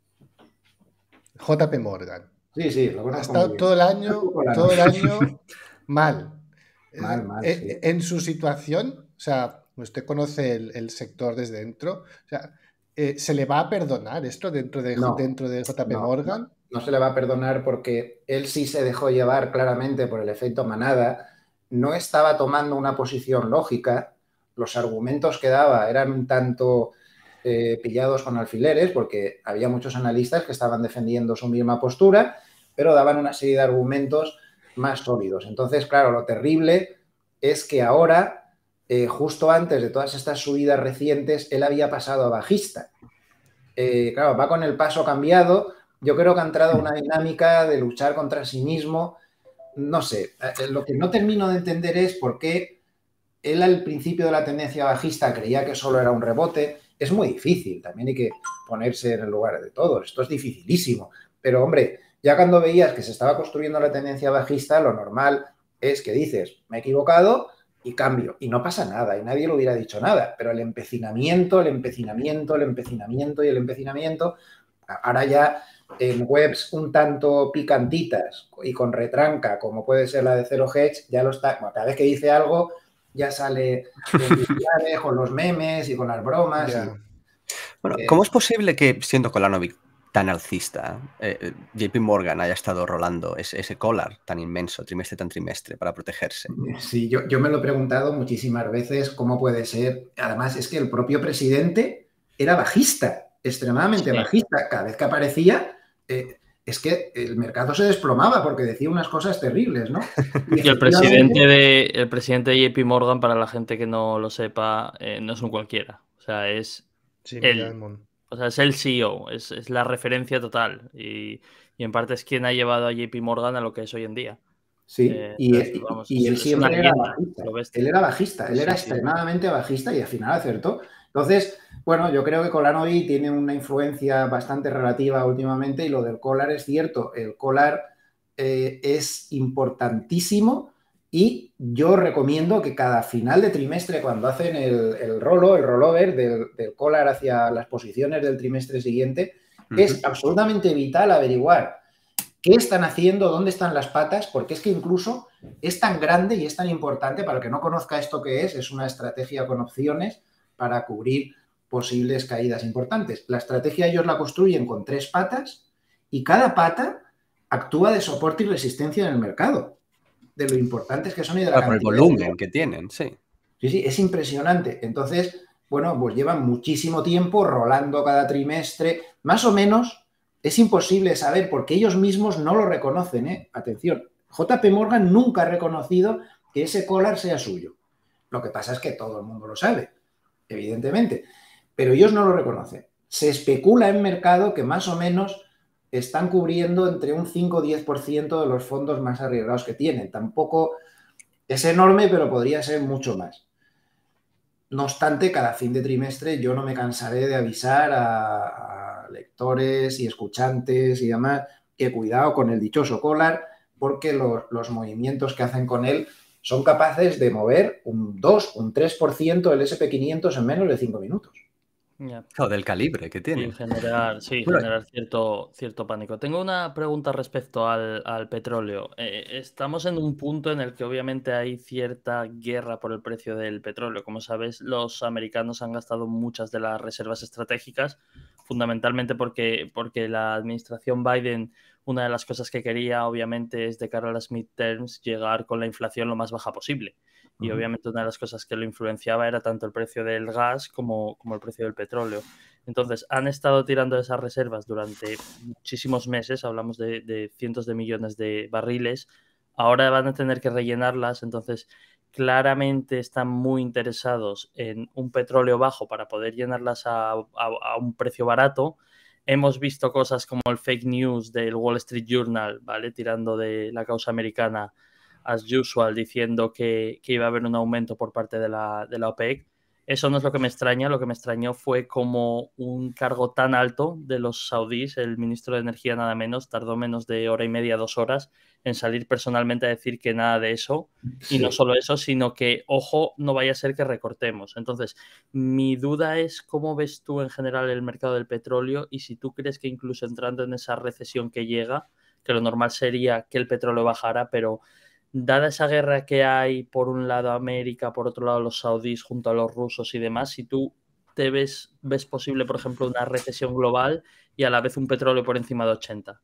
J P Morgan. Sí, sí, lo ha estado todo el año, todo el año mal. Mal, mal, en, sí. en su situación, o sea, usted conoce el, el sector desde dentro, o sea, eh, ¿se le va a perdonar esto dentro de, no, dentro de J P no, Morgan? No, no se le va a perdonar porque él sí se dejó llevar claramente por el efecto manada, no estaba tomando una posición lógica, los argumentos que daba eran un tanto eh, pillados con alfileres porque había muchos analistas que estaban defendiendo su misma postura, pero daban una serie de argumentos más sólidos. Entonces, claro, lo terrible es que ahora, eh, justo antes de todas estas subidas recientes, él había pasado a bajista. Eh, claro, va con el paso cambiado. Yo creo que ha entrado una dinámica de luchar contra sí mismo. No sé, lo que no termino de entender es por qué él al principio de la tendencia bajista creía que solo era un rebote. Es muy difícil, también hay que ponerse en el lugar de todos. Esto es dificilísimo. Pero, hombre, ya cuando veías que se estaba construyendo la tendencia bajista, lo normal es que dices, me he equivocado y cambio. Y no pasa nada, y nadie le hubiera dicho nada. Pero el empecinamiento, el empecinamiento, el empecinamiento y el empecinamiento, ahora ya en webs un tanto picantitas y con retranca, como puede ser la de Zero Hedge, ya lo está. Bueno, cada vez que dice algo, ya sale con los memes y con las bromas. Yeah. Y, bueno, eh, ¿cómo es posible que, siendo Kolanovic tan alcista, eh, J P Morgan haya estado rolando ese, ese collar tan inmenso, trimestre tras trimestre, para protegerse? Sí, yo, yo me lo he preguntado muchísimas veces cómo puede ser. Además, es que el propio presidente era bajista, extremadamente sí. bajista. Cada vez que aparecía, eh, es que el mercado se desplomaba porque decía unas cosas terribles, ¿no? Y, y el, presidente de, el presidente de J P Morgan, para la gente que no lo sepa, eh, no es un cualquiera. O sea, es sí, el, o sea, es el C E O, es, es la referencia total. Y, y en parte es quien ha llevado a J P Morgan a lo que es hoy en día. Sí, eh, y, entonces, vamos, y, y es, él siempre era bajista. Él era bajista, él era sí, extremadamente sí. bajista y al final acertó. Entonces, bueno, yo creo que Kolanovic tiene una influencia bastante relativa últimamente y lo del collar es cierto. El collar eh, es importantísimo y yo recomiendo que cada final de trimestre, cuando hacen el, el rolo, el rollover del, del collar hacia las posiciones del trimestre siguiente, uh-huh. es absolutamente vital averiguar qué están haciendo, dónde están las patas, porque es que incluso es tan grande y es tan importante, para el que no conozca esto que es, es una estrategia con opciones para cubrir posibles caídas importantes. La estrategia ellos la construyen con tres patas y cada pata actúa de soporte y resistencia en el mercado, de lo importantes que son y de la ah, por el volumen de... que tienen, sí. Sí, sí, es impresionante. Entonces, bueno, pues llevan muchísimo tiempo rolando cada trimestre, más o menos. Es imposible saber porque ellos mismos no lo reconocen, ¿eh? Atención, J P Morgan nunca ha reconocido que ese collar sea suyo. Lo que pasa es que todo el mundo lo sabe, evidentemente, pero ellos no lo reconocen. Se especula en mercado que más o menos están cubriendo entre un cinco o diez por ciento de los fondos más arriesgados que tienen. Tampoco es enorme, pero podría ser mucho más. No obstante, cada fin de trimestre yo no me cansaré de avisar a, a lectores y escuchantes y demás que cuidado con el dichoso collar, porque los, los movimientos que hacen con él son capaces de mover un dos, un tres por ciento del ese and pe quinientos en menos de cinco minutos. Yeah. O del calibre que tiene. Y generar, sí, Bueno, generar cierto, cierto pánico. Tengo una pregunta respecto al, al petróleo. Eh, estamos en un punto en el que obviamente hay cierta guerra por el precio del petróleo. Como sabes, los americanos han gastado muchas de las reservas estratégicas, fundamentalmente porque, porque la administración Biden, una de las cosas que quería, obviamente, es de cara a las midterms, llegar con la inflación lo más baja posible. Y obviamente una de las cosas que lo influenciaba era tanto el precio del gas como, como el precio del petróleo. Entonces, han estado tirando esas reservas durante muchísimos meses, hablamos de, de cientos de millones de barriles, ahora van a tener que rellenarlas, entonces claramente están muy interesados en un petróleo bajo para poder llenarlas a, a, a un precio barato. Hemos visto cosas como el fake news del Wall Street Journal, ¿vale? Tirando de la causa americana as usual, diciendo que, que iba a haber un aumento por parte de la, de la OPEC. Eso no es lo que me extraña, lo que me extrañó fue como un cargo tan alto de los saudíes, el ministro de Energía nada menos, tardó menos de hora y media, dos horas en salir personalmente a decir que nada de eso. Sí. Y no solo eso, sino que, ojo, no vaya a ser que recortemos. Entonces, mi duda es cómo ves tú en general el mercado del petróleo y si tú crees que incluso entrando en esa recesión que llega, que lo normal sería que el petróleo bajara, pero dada esa guerra que hay, por un lado América, por otro lado los saudíes junto a los rusos y demás, si tú te ves, ves posible, por ejemplo, una recesión global y a la vez un petróleo por encima de ochenta.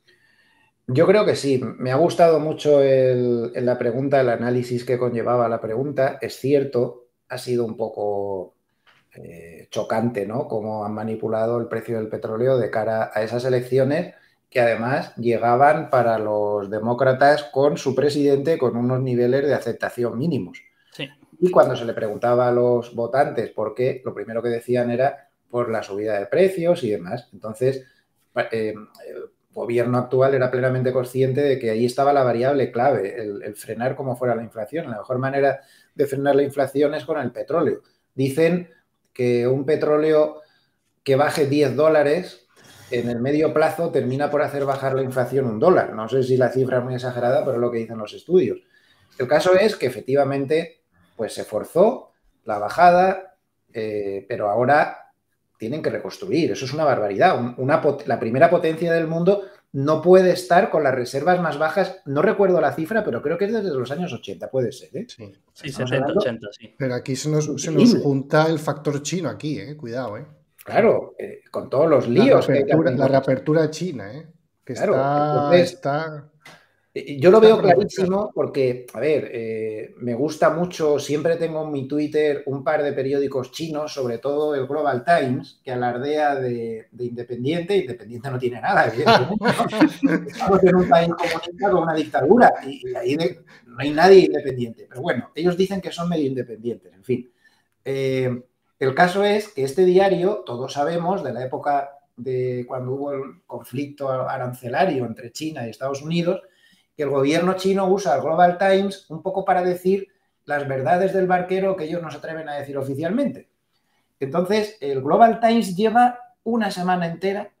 Yo creo que sí. Me ha gustado mucho el, en la pregunta, el análisis que conllevaba la pregunta. Es cierto, ha sido un poco eh, chocante, ¿no? Cómo han manipulado el precio del petróleo de cara a esas elecciones que además llegaban para los demócratas con su presidente con unos niveles de aceptación mínimos. Sí. Y cuando se le preguntaba a los votantes por qué, lo primero que decían era por la subida de precios y demás. Entonces, eh, el gobierno actual era plenamente consciente de que ahí estaba la variable clave, el, el frenar como fuera la inflación. La mejor manera de frenar la inflación es con el petróleo. Dicen que un petróleo que baje diez dólares en el medio plazo termina por hacer bajar la inflación un dólar. No sé si la cifra es muy exagerada, pero es lo que dicen los estudios. El caso es que efectivamente pues se forzó la bajada, eh, pero ahora tienen que reconstruir. Eso es una barbaridad. Una, la primera potencia del mundo no puede estar con las reservas más bajas. No recuerdo la cifra, pero creo que es desde los años ochenta, puede ser, ¿eh? Sí, sí setenta, ochenta, sí. Pero aquí se nos, se nos junta el factor chino aquí, ¿eh? Cuidado, ¿eh? Claro, eh, con todos los líos. La reapertura, que la reapertura china, ¿eh? Que claro, está, entonces, está... Yo lo veo clarísimo porque, a ver, eh, me gusta mucho, siempre tengo en mi Twitter un par de periódicos chinos, sobre todo el Global Times, que alardea de, de independiente. Independiente no tiene nada, evidentemente, ¿no? Estamos en un país comunista con una dictadura y, y ahí de, no hay nadie independiente. Pero bueno, ellos dicen que son medio independientes, en fin. Eh, el caso es que este diario, todos sabemos, de la época de cuando hubo el conflicto arancelario entre China y Estados Unidos, que el gobierno chino usa el Global Times un poco para decir las verdades del barquero que ellos no se atreven a decir oficialmente. Entonces, el Global Times lleva una semana entera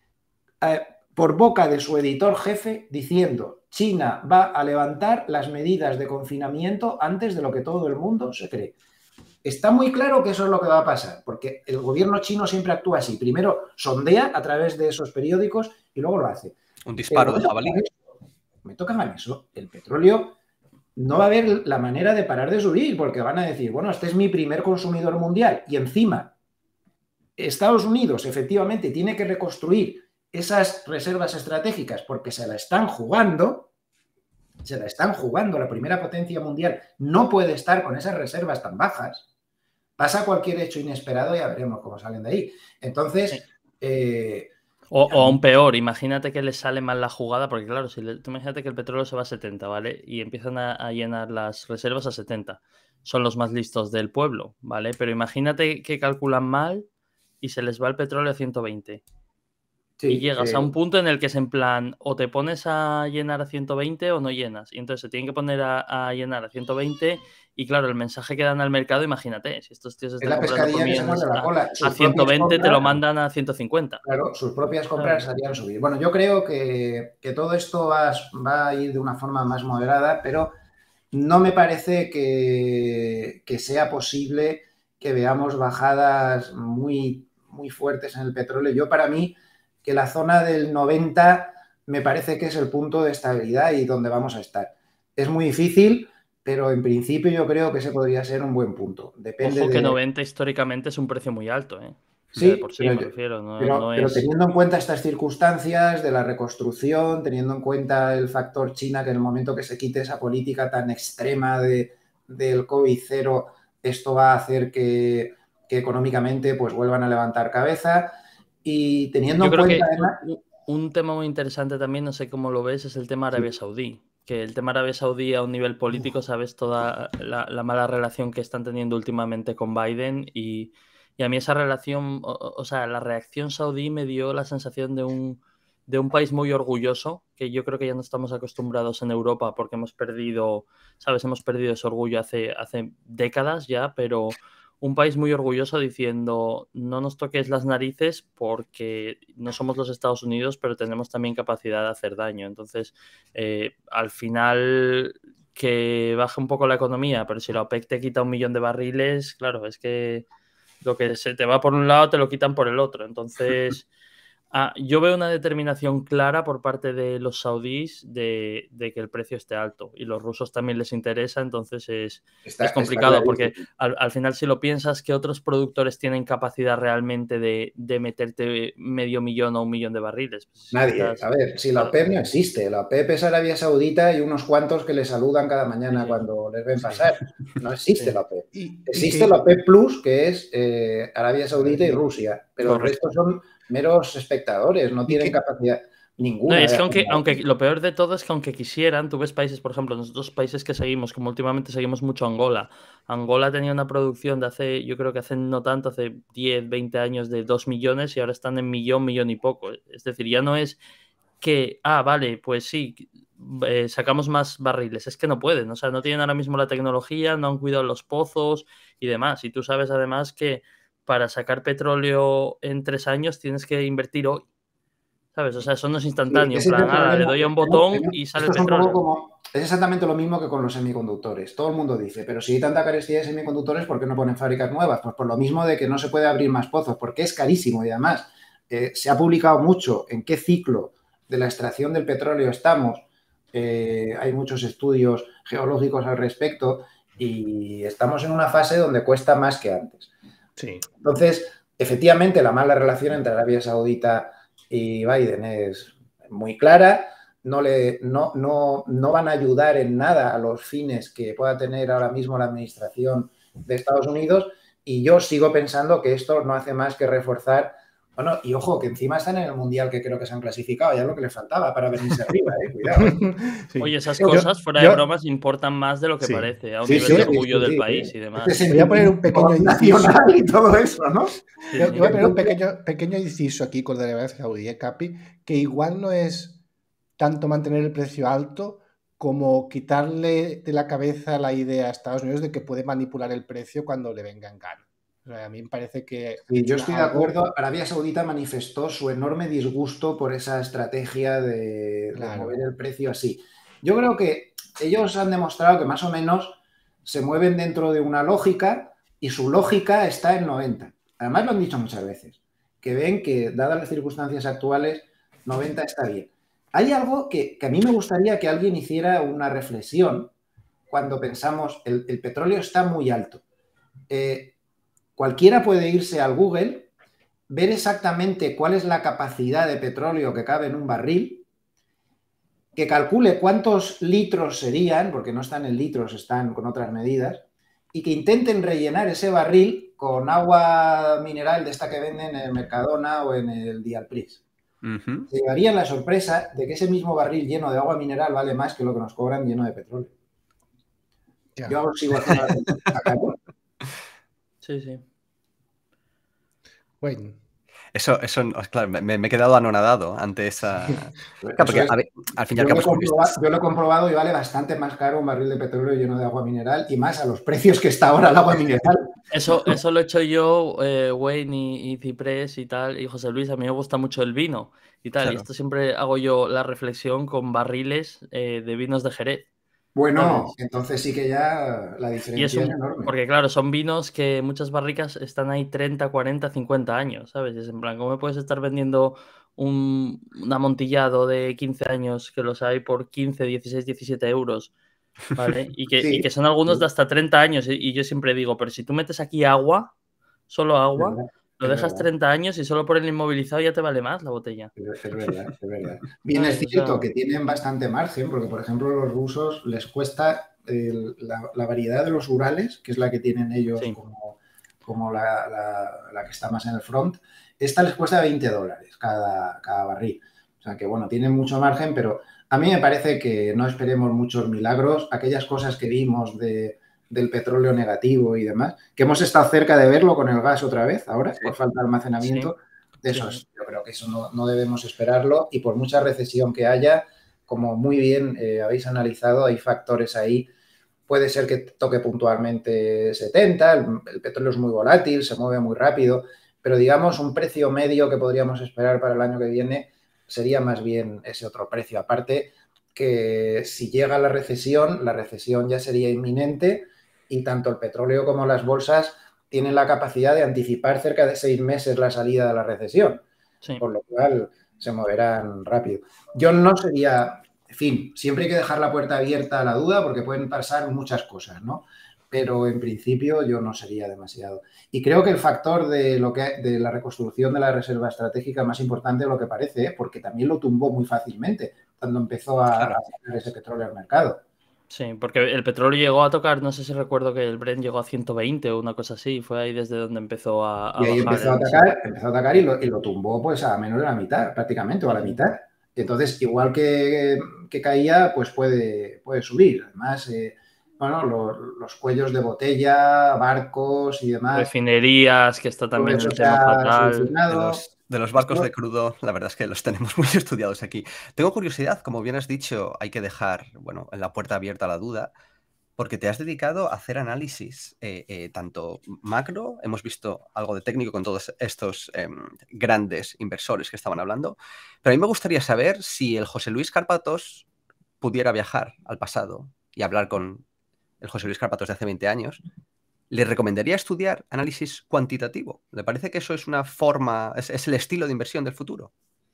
eh, por boca de su editor jefe diciendo China va a levantar las medidas de confinamiento antes de lo que todo el mundo se cree. Está muy claro que eso es lo que va a pasar, porque el gobierno chino siempre actúa así. Primero sondea a través de esos periódicos y luego lo hace. Un disparo de jabalí. Me tocan eso, el petróleo no va a haber la manera de parar de subir porque van a decir, bueno, este es mi primer consumidor mundial y encima Estados Unidos efectivamente tiene que reconstruir esas reservas estratégicas porque se la están jugando, se la están jugando, la primera potencia mundial no puede estar con esas reservas tan bajas, pasa cualquier hecho inesperado y ya veremos cómo salen de ahí. Entonces... Eh, O, o aún peor, imagínate que les sale mal la jugada, porque claro, si le, tú imagínate que el petróleo se va a setenta, ¿vale? Y empiezan a, a llenar las reservas a setenta. Son los más listos del pueblo, ¿vale? Pero imagínate que calculan mal y se les va el petróleo a ciento veinte. Sí, y llegas eh, a un punto en el que es en plan, o te pones a llenar a ciento veinte o no llenas. Y entonces se tienen que poner a, a llenar a ciento veinte y claro, el mensaje que dan al mercado, imagínate, si estos tíos es están la comprando por pescadilla que se millones muerde la a, cola. a Sus ciento propias veinte te lo compras, mandan a ciento cincuenta. claro, sus propias compras Claro. harían subir. Bueno, yo creo que, que todo esto va, va a ir de una forma más moderada, pero no me parece que, que sea posible que veamos bajadas muy, muy fuertes en el petróleo. Yo, para mí, que la zona del noventa me parece que es el punto de estabilidad y donde vamos a estar. Es muy difícil, pero en principio yo creo que ese podría ser un buen punto. Depende Ojo que de... noventa históricamente es un precio muy alto, ¿eh? Ya de Sí, por sí, pero, me yo- refiero. No, pero, no pero es... teniendo en cuenta estas circunstancias de la reconstrucción, teniendo en cuenta el factor China, que en el momento que se quite esa política tan extrema de, del COVID cero, esto va a hacer que, que económicamente pues vuelvan a levantar cabeza. Y teniendo Yo en creo cuenta, que además, un, un tema muy interesante también, no sé cómo lo ves, es el tema Arabia Saudí. Que el tema Arabia Saudí a un nivel político, sabes toda la, la mala relación que están teniendo últimamente con Biden y, y a mí esa relación, o, o sea, la reacción saudí me dio la sensación de un, de un país muy orgulloso, que yo creo que ya no estamos acostumbrados en Europa porque hemos perdido, sabes, hemos perdido ese orgullo hace, hace décadas ya, pero un país muy orgulloso diciendo no nos toques las narices porque no somos los Estados Unidos, pero tenemos también capacidad de hacer daño. Entonces, eh, al final que baje un poco la economía, pero si la OPEC te quita un millón de barriles, claro, es que lo que se te va por un lado te lo quitan por el otro. Entonces... Ah, yo veo una determinación clara por parte de los saudíes de, de que el precio esté alto y los rusos también les interesa, entonces es, está, es está complicado porque clarísimo. al, al final si lo piensas que otros productores tienen capacidad realmente de, de meterte medio millón o un millón de barriles. Pues si Nadie. estás... A ver, si la Claro, OPEP no existe. La OPEP es Arabia Saudita y unos cuantos que le saludan cada mañana sí, cuando les ven Sí. pasar. No existe sí, la OPEP. Y, y Existe que, la OPEP Plus, que es eh, Arabia Saudita y Arabia. Rusia, pero el correcto. resto son meros espectadores, no y tienen que, capacidad No, ninguna es de que hacer aunque, nada. aunque lo peor de todo es que aunque quisieran, tú ves países, por ejemplo, nosotros países que seguimos, como últimamente seguimos mucho Angola. Angola tenía una producción de hace, yo creo que hace no tanto, hace diez, veinte años de dos millones y ahora están en millón, millón y poco. Es decir, ya no es que, ah, vale, pues sí, eh, sacamos más barriles. Es que no pueden, o sea, no tienen ahora mismo la tecnología, no han cuidado los pozos y demás. Y tú sabes además que para sacar petróleo en tres años tienes que invertir hoy. ¿Sabes? O sea, eso no es Sí, instantáneo. En ese es plan, el ala, le problema. doy a un Tenemos- botón tenemos- y sale Esto el es un poco petróleo. como, es exactamente lo mismo que con los semiconductores. Todo el mundo dice, pero si hay tanta carestía de semiconductores, ¿por qué no ponen fábricas nuevas? Pues por lo mismo de que no se puede abrir más pozos, porque es carísimo y además eh, se ha publicado mucho en qué ciclo de la extracción del petróleo estamos. Eh, hay muchos estudios geológicos al respecto y estamos en una fase donde cuesta más que antes. sí. Entonces, efectivamente, la mala relación entre Arabia Saudita y Biden es muy clara. No, le, no, no, no van a ayudar en nada a los fines que pueda tener ahora mismo la administración de Estados Unidos. Y yo sigo pensando que esto no hace más que reforzar. Bueno, y ojo, que encima están en el Mundial que creo que se han clasificado, ya es lo que les faltaba para venirse arriba, eh, cuidado. Eh. Sí. Oye, esas Yo- cosas, fuera de yo- bromas, importan más de lo que Sí. parece, a un Sí, nivel sí, de sí, orgullo sí, del sí, país sí. y demás. Este Voy a poner un pequeño inciso. nacional y todo eso, ¿no? Sí, Yo, sí. yo voy a poner un pequeño, pequeño inciso aquí con la Arabia Saudí, ¿eh, Capi? Que igual no es tanto mantener el precio alto como quitarle de la cabeza la idea a Estados Unidos de que puede manipular el precio cuando le venga en gana. O sea, a mí me parece que Y yo estoy de algo- acuerdo. Arabia Saudita manifestó su enorme disgusto por esa estrategia de, de Claro. mover el precio así. Yo creo que ellos han demostrado que más o menos se mueven dentro de una lógica y su lógica está en noventa. Además lo han dicho muchas veces, que ven que dadas las circunstancias actuales, noventa está bien. Hay algo que, que a mí me gustaría que alguien hiciera una reflexión cuando pensamos, el, el petróleo está muy alto. Eh, Cualquiera puede irse al Google, ver exactamente cuál es la capacidad de petróleo que cabe en un barril, que calcule cuántos litros serían, porque no están en litros, están con otras medidas, y que intenten rellenar ese barril con agua mineral de esta que venden en el Mercadona o en el Dialpris. Ujú. Se llevarían la sorpresa de que ese mismo barril lleno de agua mineral vale más que lo que nos cobran lleno de petróleo. Ya. Yo sigo haciendo la... Sí, sí. Bueno, Eso, eso, claro, me, me he quedado anonadado ante esa... Claro, porque, es, a ver, al fin y al yo, cabo... lo comprobado, yo lo he comprobado y vale bastante más caro un barril de petróleo lleno de agua mineral y más a los precios que está ahora el agua mineral. Eso, eso lo he hecho yo, eh, Wayne y, y Ciprés y tal, y José Luis, a mí me gusta mucho el vino y tal, claro. Y esto siempre hago yo la reflexión con barriles eh, de vinos de Jerez. Bueno, ¿sabes? Entonces sí que ya la diferencia es, un, es enorme. Porque claro, son vinos que muchas barricas están ahí treinta, cuarenta, cincuenta años, ¿sabes? Es en plan, ¿cómo me puedes estar vendiendo un, un amontillado de quince años que los hay por quince, dieciséis, diecisiete euros? ¿Vale? Y que, sí, y que son algunos sí. de hasta treinta años. Y yo siempre digo, pero si tú metes aquí agua, solo agua, verdad, lo dejas verdad. treinta años y solo por el inmovilizado ya te vale más la botella. Es, es verdad, es verdad. Bien, es cierto o sea... que tienen bastante margen, porque por ejemplo los rusos les cuesta el, la, la variedad de los Urales, que es la que tienen ellos sí. como, como la, la, la que está más en el front, esta les cuesta veinte dólares cada, cada barril. O sea que bueno, tienen mucho margen, pero a mí me parece que no esperemos muchos milagros. Aquellas cosas que vimos de, del petróleo negativo y demás, que hemos estado cerca de verlo con el gas otra vez ahora, sí. por falta de almacenamiento. Sí. De eso sí. Yo creo que eso no, no debemos esperarlo y por mucha recesión que haya, como muy bien eh, habéis analizado, hay factores ahí. Puede ser que toque puntualmente setenta, el, el petróleo es muy volátil, se mueve muy rápido, pero digamos un precio medio que podríamos esperar para el año que viene sería más bien ese otro precio. Aparte que si llega la recesión, la recesión ya sería inminente y tanto el petróleo como las bolsas tienen la capacidad de anticipar cerca de seis meses la salida de la recesión, sí. por lo cual se moverán rápido. Yo no sería, en fin, siempre hay que dejar la puerta abierta a la duda porque pueden pasar muchas cosas, ¿no? Pero en principio yo no sería demasiado. Y creo que el factor de, lo que, de la reconstrucción de la reserva estratégica más importante de lo que parece, ¿eh? Porque también lo tumbó muy fácilmente cuando empezó a, claro. a sacar ese petróleo al mercado. Sí, porque el petróleo llegó a tocar, no sé si recuerdo que el Brent llegó a ciento veinte o una cosa así, fue ahí desde donde empezó a, a y ahí bajar. Empezó a atacar, empezó a atacar y lo, y lo tumbó pues a menos de la mitad, prácticamente, o a la mitad. Entonces, igual que, que caía, pues puede, puede subir. Además, eh, bueno, los, los cuellos de botella, barcos y demás. Refinerías, que está también el tema fatal. De los, de los barcos de crudo, la verdad es que los tenemos muy estudiados aquí. Tengo curiosidad, como bien has dicho, hay que dejar, bueno, en la puerta abierta a la duda, porque te has dedicado a hacer análisis eh, eh, tanto macro, hemos visto algo de técnico con todos estos eh, grandes inversores que estaban hablando, pero a mí me gustaría saber si el José Luis Cárpatos pudiera viajar al pasado y hablar con el José Luis Cárpatos de hace veinte años, ¿le recomendaría estudiar análisis cuantitativo? ¿Le parece que eso es una forma, es, es el estilo de inversión del futuro?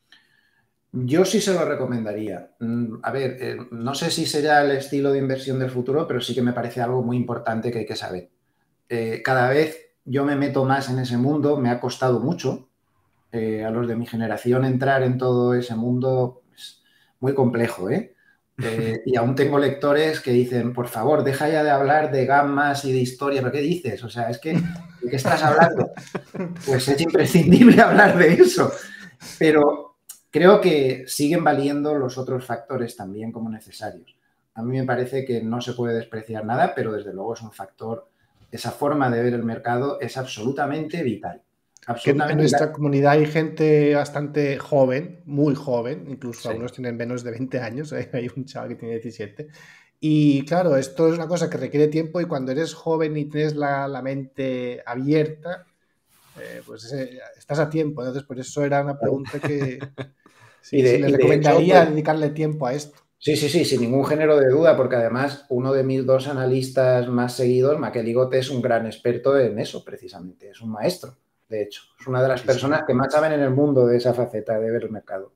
Yo sí se lo recomendaría. A ver, eh, no sé si será el estilo de inversión del futuro, pero sí que me parece algo muy importante que hay que saber. Eh, cada vez yo me meto más en ese mundo, me ha costado mucho. Eh, a los de mi generación entrar en todo ese mundo es muy complejo, ¿eh? Eh, y aún tengo lectores que dicen, por favor, deja ya de hablar de gammas y de historia. ¿Pero qué dices? O sea, es que, ¿de qué estás hablando? Pues es imprescindible hablar de eso. Pero creo que siguen valiendo los otros factores también como necesarios. A mí me parece que no se puede despreciar nada, pero desde luego es un factor, esa forma de ver el mercado es absolutamente vital. Absolutamente. En nuestra comunidad hay gente bastante joven, muy joven, incluso sí. algunos tienen menos de veinte años, hay un chaval que tiene diecisiete. Y claro, esto es una cosa que requiere tiempo y cuando eres joven y tienes la, la mente abierta, eh, pues eh, estás a tiempo. Entonces, por eso era una pregunta que sí, de, si le recomendaría hecho, pues, dedicarle tiempo a esto. Sí, sí, sí, sin ningún género de duda, porque además uno de mis dos analistas más seguidos, Makeligot, es un gran experto en eso, precisamente, es un maestro. De hecho, es una de las personas que más saben en el mundo de esa faceta de ver el mercado.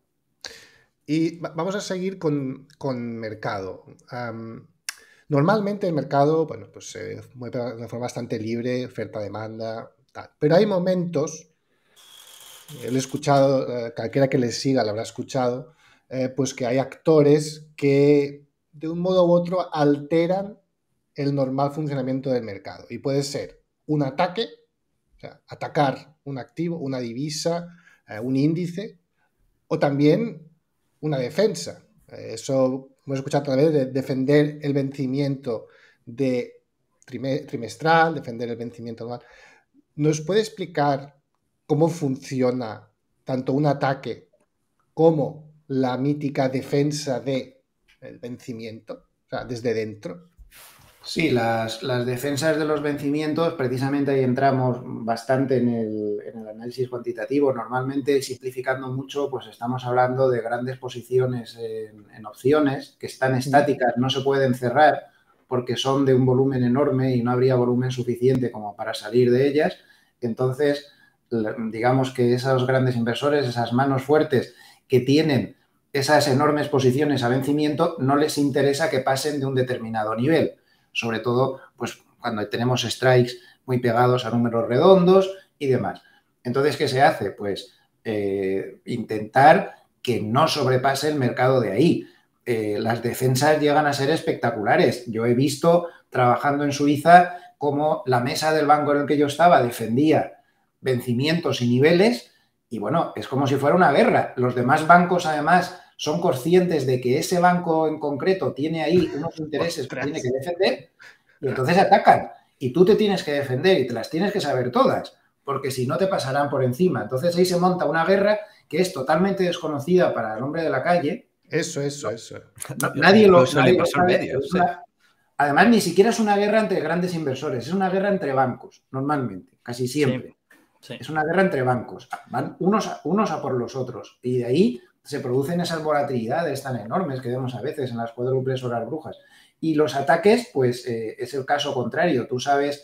Y vamos a seguir con, con mercado. Um, normalmente el mercado, bueno, pues se mueve de una forma bastante libre, oferta-demanda, tal. Pero hay momentos, lo he escuchado, eh, cualquiera que les siga lo habrá escuchado, eh, pues que hay actores que de un modo u otro alteran el normal funcionamiento del mercado. Y puede ser un ataque, o sea, atacar un activo, una divisa, eh, un índice, o también una defensa. Eh, eso hemos escuchado otra vez, de defender el vencimiento de trime, trimestral, defender el vencimiento anual. ¿Nos puede explicar cómo funciona tanto un ataque como la mítica defensa del vencimiento, o sea, desde dentro. Sí, las, las defensas de los vencimientos, precisamente ahí entramos bastante en el, en el análisis cuantitativo. Normalmente, simplificando mucho, pues estamos hablando de grandes posiciones en, en opciones que están estáticas, no se pueden cerrar porque son de un volumen enorme y no habría volumen suficiente como para salir de ellas. Entonces, digamos que esos grandes inversores, esas manos fuertes que tienen esas enormes posiciones a vencimiento, no les interesa que pasen de un determinado nivel. Sobre todo, pues cuando tenemos strikes muy pegados a números redondos y demás. Entonces, ¿qué se hace? Pues eh, intentar que no sobrepase el mercado de ahí. Eh, las defensas llegan a ser espectaculares. Yo he visto, trabajando en Suiza, cómo la mesa del banco en el que yo estaba defendía vencimientos y niveles y, bueno, es como si fuera una guerra. Los demás bancos, además, son conscientes de que ese banco en concreto tiene ahí unos intereses que tiene que defender y entonces atacan. Y tú te tienes que defender y te las tienes que saber todas, porque si no te pasarán por encima. Entonces ahí se monta una guerra que es totalmente desconocida para el hombre de la calle. Eso, eso, eso. No, nadie lo, nadie lo sabe. Medio, sí. una, además, ni siquiera es una guerra entre grandes inversores, es una guerra entre bancos, normalmente, casi siempre. Sí, sí. Es una guerra entre bancos. Van unos a, unos a por los otros. Y de ahí se producen esas volatilidades tan enormes que vemos a veces en las cuádruples horas brujas. Y los ataques, pues eh, es el caso contrario. Tú sabes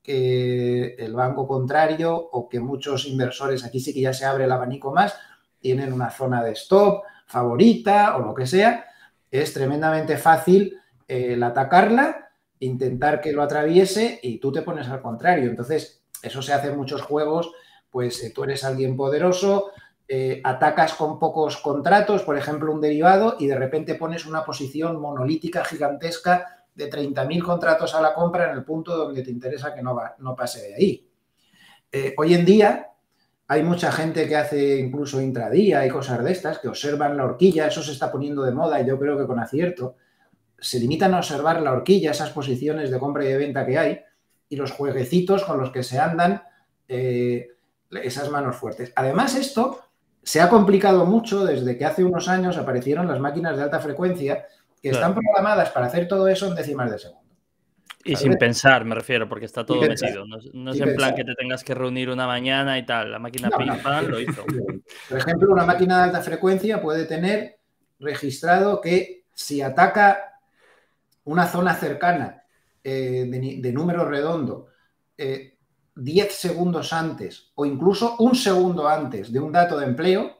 que el banco contrario o que muchos inversores, aquí sí que ya se abre el abanico más, tienen una zona de stop favorita o lo que sea. Es tremendamente fácil eh, el atacarla, intentar que lo atraviese y tú te pones al contrario. Entonces, eso se hace en muchos juegos, pues eh, tú eres alguien poderoso, Eh, atacas con pocos contratos, por ejemplo, un derivado, y de repente pones una posición monolítica gigantesca de treinta mil contratos a la compra en el punto donde te interesa que no, va, no pase de ahí. Eh, hoy en día hay mucha gente que hace incluso intradía y cosas de estas, que observan la horquilla, eso se está poniendo de moda y yo creo que con acierto. Se limitan a observar la horquilla, esas posiciones de compra y de venta que hay, y los jueguecitos con los que se andan eh, esas manos fuertes. Además, esto se ha complicado mucho desde que hace unos años aparecieron las máquinas de alta frecuencia que claro. están programadas para hacer todo eso en décimas de segundo. Y sin pensar, me refiero, porque está todo metido. No, no es en plan que te tengas que reunir una mañana y tal. La máquina no, pim, no. pam, lo hizo. Por ejemplo, una máquina de alta frecuencia puede tener registrado que si ataca una zona cercana eh, de, de número redondo eh, diez segundos antes o incluso un segundo antes de un dato de empleo,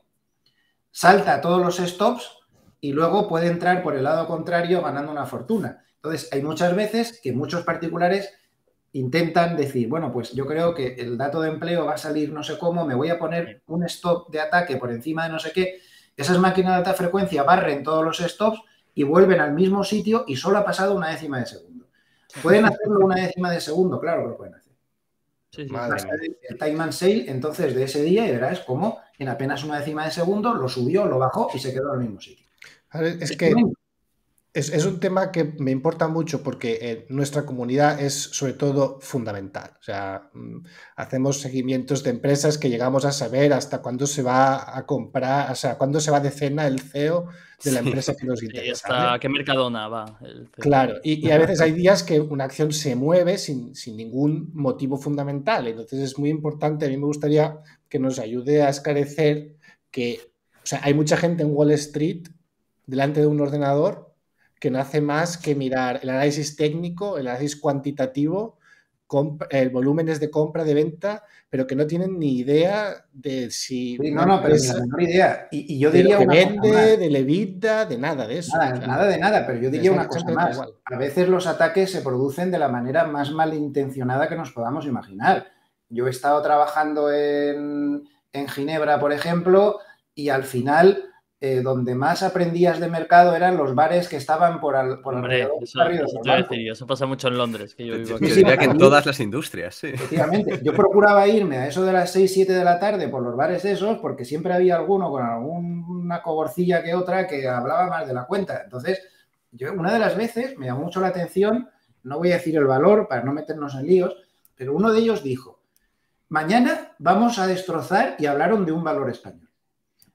salta todos los stops y luego puede entrar por el lado contrario ganando una fortuna. Entonces, hay muchas veces que muchos particulares intentan decir, bueno, pues yo creo que el dato de empleo va a salir no sé cómo, me voy a poner un stop de ataque por encima de no sé qué. Esas máquinas de alta frecuencia barren todos los stops y vuelven al mismo sitio y solo ha pasado una décima de segundo. ¿Pueden hacerlo una décima de segundo? Claro que lo pueden hacer. Sí, sí. El time and sale, entonces, de ese día y verás cómo en apenas una décima de segundo lo subió, lo bajó y se quedó al mismo sitio. Es que es, es un tema que me importa mucho porque eh, nuestra comunidad es sobre todo fundamental. O sea, mmm, hacemos seguimientos de empresas que llegamos a saber hasta cuándo se va a comprar, o sea, cuándo se va de cena el C E O de la empresa que nos sí, interesa. hasta ¿vale? qué Mercadona va. El C E O. Claro, y, y a veces hay días que una acción se mueve sin, sin ningún motivo fundamental. Entonces es muy importante, a mí me gustaría que nos ayude a esclarecer que, o sea, hay mucha gente en Wall Street delante de un ordenador que no hace más que mirar el análisis técnico, el análisis cuantitativo, el volúmenes de compra, de venta, pero que no tienen ni idea de si... Sí, no, no, pero ni la menor idea. Y, y yo de diría lo que una vende, cosa más. del EBITDA, de nada de eso. Nada, o sea, nada de nada, pero yo diría una cosa más. Igual. A veces los ataques se producen de la manera más malintencionada que nos podamos imaginar. Yo he estado trabajando en, en Ginebra, por ejemplo, y al final... Eh, donde más aprendías de mercado eran los bares que estaban por, al, por Hombre, alrededor. Eso, eso, te voy a decir, eso pasa mucho en Londres. Que yo, vivo aquí. yo diría que en todas las industrias, sí. Efectivamente. Yo procuraba irme a eso de las seis, siete de la tarde por los bares esos, porque siempre había alguno con alguna coborcilla que otra que hablaba más de la cuenta. Entonces, yo una de las veces me llamó mucho la atención, no voy a decir el valor para no meternos en líos, pero uno de ellos dijo, mañana vamos a destrozar, y hablaron de un valor español.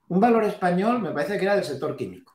un valor español, me parece que era del sector químico.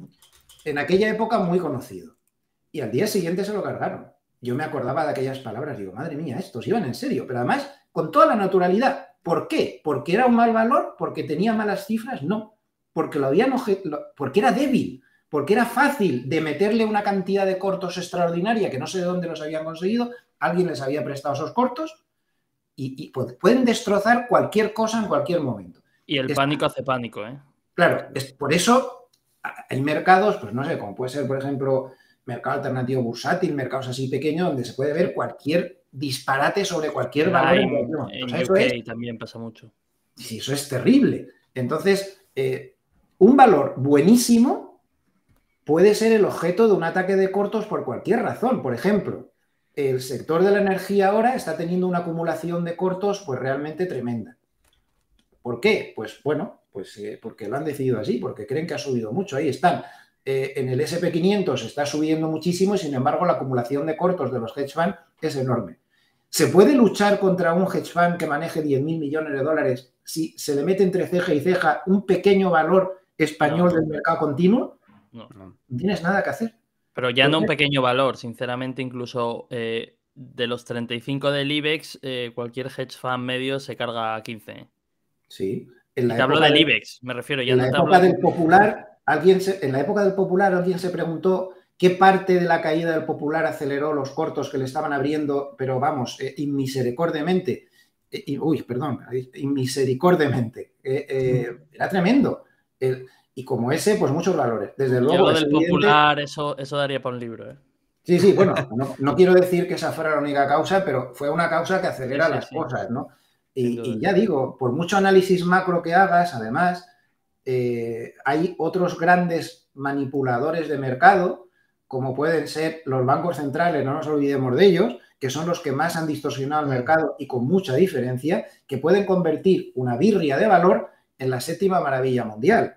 En aquella época muy conocido. Y al día siguiente se lo cargaron. Yo me acordaba de aquellas palabras, digo, madre mía, estos iban en serio, pero además con toda la naturalidad. ¿Por qué? ¿Porque era un mal valor? ¿Porque tenía malas cifras? No. Porque, lo habían porque era débil, porque era fácil de meterle una cantidad de cortos extraordinaria que no sé de dónde los habían conseguido, alguien les había prestado esos cortos y, y pueden destrozar cualquier cosa en cualquier momento. Y el es, pánico hace pánico, ¿eh? Claro, es, por eso hay mercados, pues no sé, como puede ser, por ejemplo, mercado alternativo bursátil, mercados así pequeños, donde se puede ver cualquier disparate sobre cualquier ya, valor. En, en, en o sea, U eso K es, también pasa mucho. Sí, eso es terrible. Entonces, eh, un valor buenísimo puede ser el objeto de un ataque de cortos por cualquier razón. Por ejemplo, el sector de la energía ahora está teniendo una acumulación de cortos pues realmente tremenda. ¿Por qué? Pues bueno, pues eh, porque lo han decidido así, porque creen que ha subido mucho. Ahí están. Eh, en el ese and pe quinientos está subiendo muchísimo y sin embargo la acumulación de cortos de los hedge funds es enorme. ¿Se puede luchar contra un hedge fund que maneje diez mil millones de dólares si se le mete entre ceja y ceja un pequeño valor español no, no. del mercado continuo? No. No tienes nada que hacer. Pero ya Entonces, no un pequeño valor, sinceramente, incluso eh, de los treinta y cinco del IBEX, eh, cualquier hedge fund medio se carga a quince. Sí. En la y te hablo del de, IBEX, me refiero. Ya en no la te época hablo del Popular, alguien se, en la época del Popular, alguien se preguntó qué parte de la caída del Popular aceleró los cortos que le estaban abriendo, pero vamos, eh, inmisericordiamente. Eh, uy, perdón, inmisericordiamente. Eh, eh, era tremendo. Eh, y como ese, pues muchos valores. Desde luego. Lo del evidente... Popular, eso, eso daría para un libro, ¿eh? Sí, sí, bueno, no, no quiero decir que esa fuera la única causa, pero fue una causa que acelera sí, sí, las sí. cosas, ¿no? Y, y ya digo, por mucho análisis macro que hagas, además, eh, hay otros grandes manipuladores de mercado, como pueden ser los bancos centrales, no nos olvidemos de ellos, que son los que más han distorsionado el mercado y con mucha diferencia, que pueden convertir una birria de valor en la séptima maravilla mundial.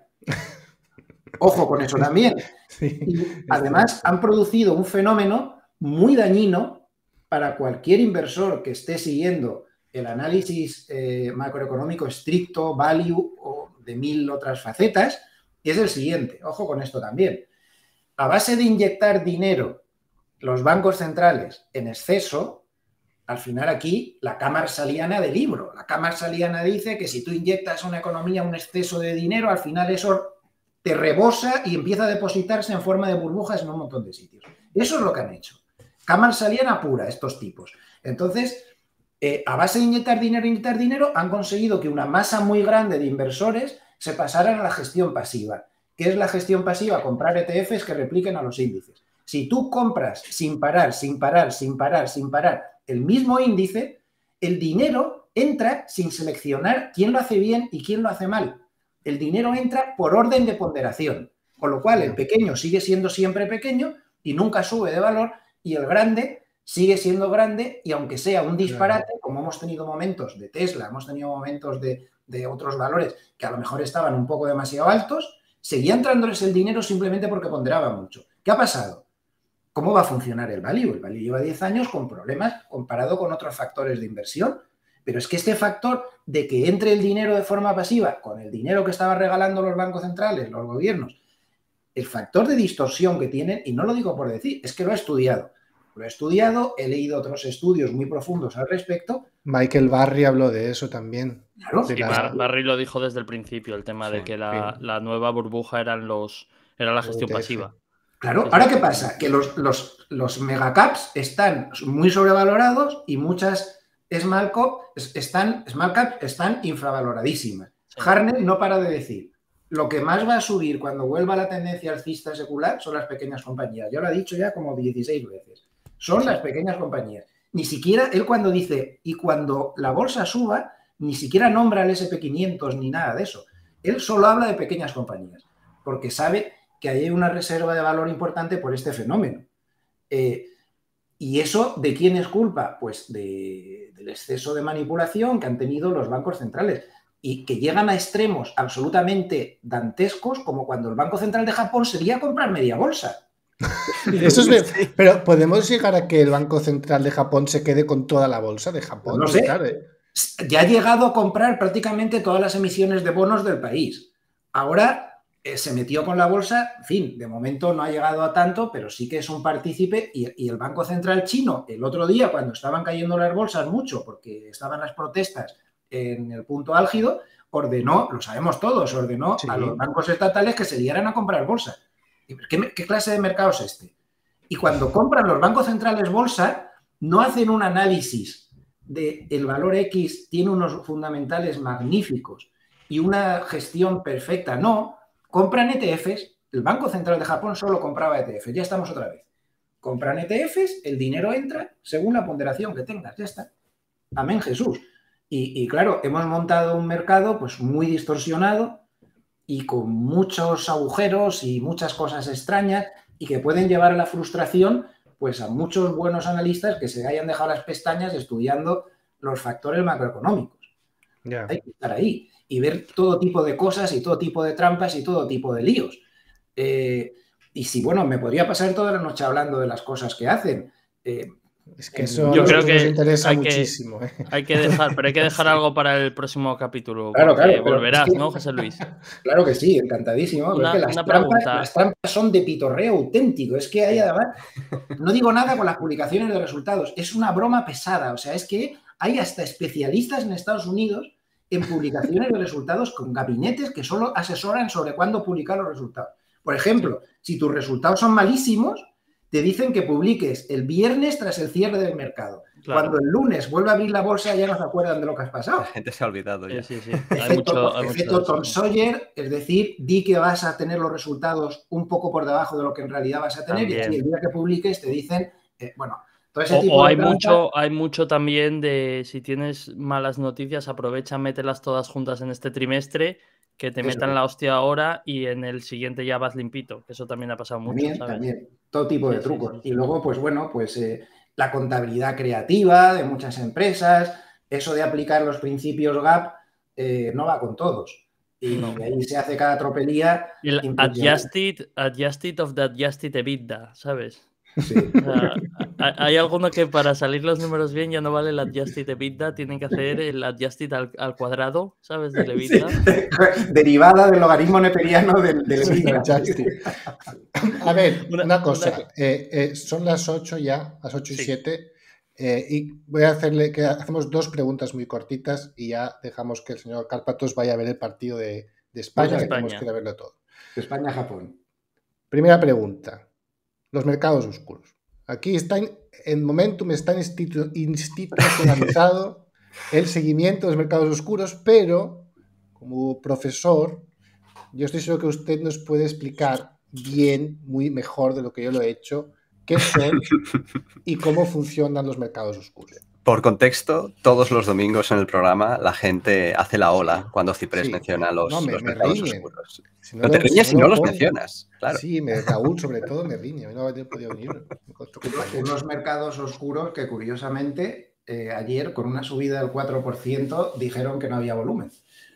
Ojo con eso también. Sí, y además han producido un fenómeno muy dañino para cualquier inversor que esté siguiendo el análisis eh, macroeconómico estricto, value o de mil otras facetas, y es el siguiente. Ojo con esto también. A base de inyectar dinero los bancos centrales en exceso, al final aquí la Camarsaliana del libro. La Camarsaliana dice que si tú inyectas a una economía un exceso de dinero, al final eso te rebosa y empieza a depositarse en forma de burbujas en un montón de sitios. Eso es lo que han hecho. Camarsaliana pura, estos tipos. Entonces, eh, a base de inyectar dinero, inyectar dinero, han conseguido que una masa muy grande de inversores se pasaran a la gestión pasiva. ¿Qué es la gestión pasiva? Comprar E T Efes que repliquen a los índices. Si tú compras sin parar, sin parar, sin parar, sin parar el mismo índice, el dinero entra sin seleccionar quién lo hace bien y quién lo hace mal. El dinero entra por orden de ponderación, con lo cual el pequeño sigue siendo siempre pequeño y nunca sube de valor, y el grande sigue siendo grande, y aunque sea un disparate, como hemos tenido momentos de Tesla, hemos tenido momentos de, de otros valores que a lo mejor estaban un poco demasiado altos, seguía entrándoles el dinero simplemente porque ponderaban mucho. ¿Qué ha pasado? ¿Cómo va a funcionar el value? El value lleva diez años con problemas comparado con otros factores de inversión. Pero es que este factor de que entre el dinero de forma pasiva con el dinero que estaban regalando los bancos centrales, los gobiernos, el factor de distorsión que tienen, y no lo digo por decir, es que lo he estudiado. Lo he estudiado, he leído otros estudios muy profundos al respecto. Michael Barry habló de eso también. Claro. Sí, la... Barry lo dijo desde el principio, el tema sí, de que la, sí. la nueva burbuja eran los, era la gestión pasiva. Claro, ahora ¿qué pasa? Que los, los, los megacaps están muy sobrevalorados y muchas small, cap están, small cap están infravaloradísimas. Sí. Harnett no para de decir, lo que más va a subir cuando vuelva la tendencia alcista secular son las pequeñas compañías. Ya lo ha dicho ya como dieciséis veces. Son sí. las pequeñas compañías. Ni siquiera, él cuando dice, y cuando la bolsa suba, ni siquiera nombra el ese and pe quinientos ni nada de eso. Él solo habla de pequeñas compañías, porque sabe que hay una reserva de valor importante por este fenómeno. Eh, ¿Y eso de quién es culpa? Pues de, del exceso de manipulación que han tenido los bancos centrales y que llegan a extremos absolutamente dantescos, como cuando el Banco Central de Japón sería comprar media bolsa. Eso es bien. Pero ¿podemos llegar a que el Banco Central de Japón se quede con toda la bolsa de Japón? No sé. Ya ha llegado a comprar prácticamente todas las emisiones de bonos del país. Ahora eh, se metió con la bolsa, en fin, de momento no ha llegado a tanto, pero sí que es un partícipe y, y el Banco Central chino, el otro día, cuando estaban cayendo las bolsas mucho, porque estaban las protestas en el punto álgido, ordenó, lo sabemos todos, ordenó Sí. a los bancos estatales que se liaran a comprar bolsa. ¿Qué, qué clase de mercado es este? Y cuando compran los bancos centrales bolsa, no hacen un análisis de el valor X tiene unos fundamentales magníficos y una gestión perfecta. No, compran E T Fs. El Banco Central de Japón solo compraba E T Fs. Ya estamos otra vez. Compran E T Fs, el dinero entra según la ponderación que tengas. Ya está. Amén, Jesús. Y, y claro, hemos montado un mercado pues muy distorsionado y con muchos agujeros y muchas cosas extrañas y que pueden llevar a la frustración pues a muchos buenos analistas que se hayan dejado las pestañas estudiando los factores macroeconómicos. Yeah. Hay que estar ahí y ver todo tipo de cosas y todo tipo de trampas y todo tipo de líos. Eh, y si, bueno, me podría pasar toda la noche hablando de las cosas que hacen. Eh, Es que eso Yo a creo nosotros nos que interesa hay que- muchísimo. ¿eh? Hay que dejar, pero hay que dejar algo para el próximo capítulo. Claro, porque claro, pero volverás, es que- ¿no, José Luis? Claro que sí, encantadísimo. Pero Una- es que las, una trampas, pregunta. las trampas son de pitorreo auténtico. Es que hay además, no digo nada con las publicaciones de resultados, es una broma pesada. O sea, es que hay hasta especialistas en Estados Unidos en publicaciones de resultados con gabinetes que solo asesoran sobre cuándo publicar los resultados. Por ejemplo, si tus resultados son malísimos, te dicen que publiques el viernes tras el cierre del mercado. Claro. Cuando el lunes vuelve a abrir la bolsa ya no se acuerdan de lo que has pasado. La gente se ha olvidado ya. Sí, sí, sí. Hay Efecto, mucho, hay mucho efecto de eso, Tom sí. Sawyer, es decir, di que vas a tener los resultados un poco por debajo de lo que en realidad vas a tener También. y así el día que publiques te dicen, eh, bueno, todo ese O, tipo o de hay trampas- mucho, hay mucho también de si tienes malas noticias, aprovecha, mételas todas juntas en este trimestre, que te Eso metan es. la hostia ahora y en el siguiente ya vas limpito, que eso también ha pasado mucho, También, ¿sabes? también, todo tipo de Sí, sí, trucos. sí, sí. Y luego, pues bueno, pues eh, la contabilidad creativa de muchas empresas, eso de aplicar los principios G A P eh, no va con todos. Y No. ahí se hace cada tropelía. El impresionante. adjusted, adjusted of the adjusted EBITDA, ¿sabes? Sí. O sea, ha- hay alguno que para salir los números bien ya no vale el adjusted EBITDA, tienen que hacer el adjusted al, al cuadrado, ¿sabes? Del EBITDA. Derivada del logaritmo neperiano del, del EBITDA. Justin. A ver, Una- una, cosa. una- eh, eh, son las ocho ya, las ocho y Sí. siete. eh, y voy a hacerle que hacemos dos preguntas muy cortitas y ya dejamos que el señor Cárpatos vaya a ver el partido de, de España, Pues que España. tenemos que ir a verlo todo. España-Japón. Primera pregunta. Los mercados oscuros. Aquí está en, en Momentum está institu- institucionalizado el seguimiento de los mercados oscuros, pero como profesor, yo estoy seguro que usted nos puede explicar bien, muy mejor de lo que yo lo he hecho, qué son y cómo funcionan los mercados oscuros. Por contexto, todos los domingos en el programa la gente hace la ola cuando Ciprés Sí, menciona los, no, me- los me mercados riñen. oscuros. Si No te lo- riñes si si no lo los pongo- mencionas, claro. Sí, me, Raúl sobre todo me riñe. Hoy no he podido venir. me encuentro Unos, compañeros. unos mercados oscuros que curiosamente eh, ayer con una subida del cuatro por ciento dijeron que no había volumen.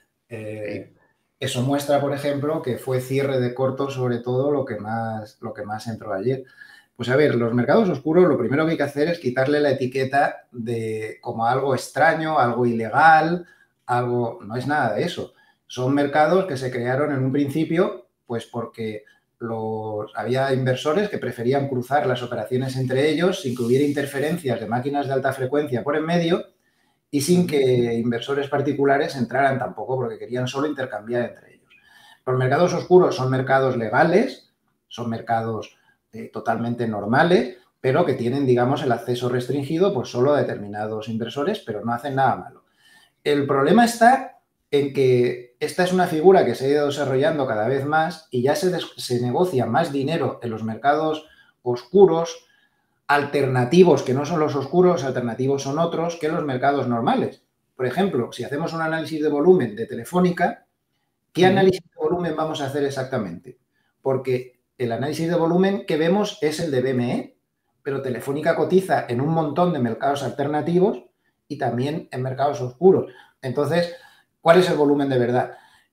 Eh, eso muestra, por ejemplo, que fue cierre de corto sobre todo lo que más, lo que más entró ayer. Pues a ver, los mercados oscuros lo primero que hay que hacer es quitarle la etiqueta de como algo extraño, algo ilegal, algo... No es nada de eso. Son mercados que se crearon en un principio pues porque los, había inversores que preferían cruzar las operaciones entre ellos sin que hubiera interferencias de máquinas de alta frecuencia por en medio y sin que inversores particulares entraran tampoco porque querían solo intercambiar entre ellos. Los mercados oscuros son mercados legales, son mercados eh, totalmente normales, pero que tienen, digamos, el acceso restringido pues solo a determinados inversores, pero no hacen nada malo. El problema está en que esta es una figura que se ha ido desarrollando cada vez más y ya se, se negocia más dinero en los mercados oscuros, alternativos, que no son los oscuros, alternativos son otros que los mercados normales. Por ejemplo, si hacemos un análisis de volumen de Telefónica, ¿qué análisis de volumen vamos a hacer exactamente? Porque el análisis de volumen que vemos es el de B M E, pero Telefónica cotiza en un montón de mercados alternativos y también en mercados oscuros. Entonces, ¿cuál es el volumen de verdad?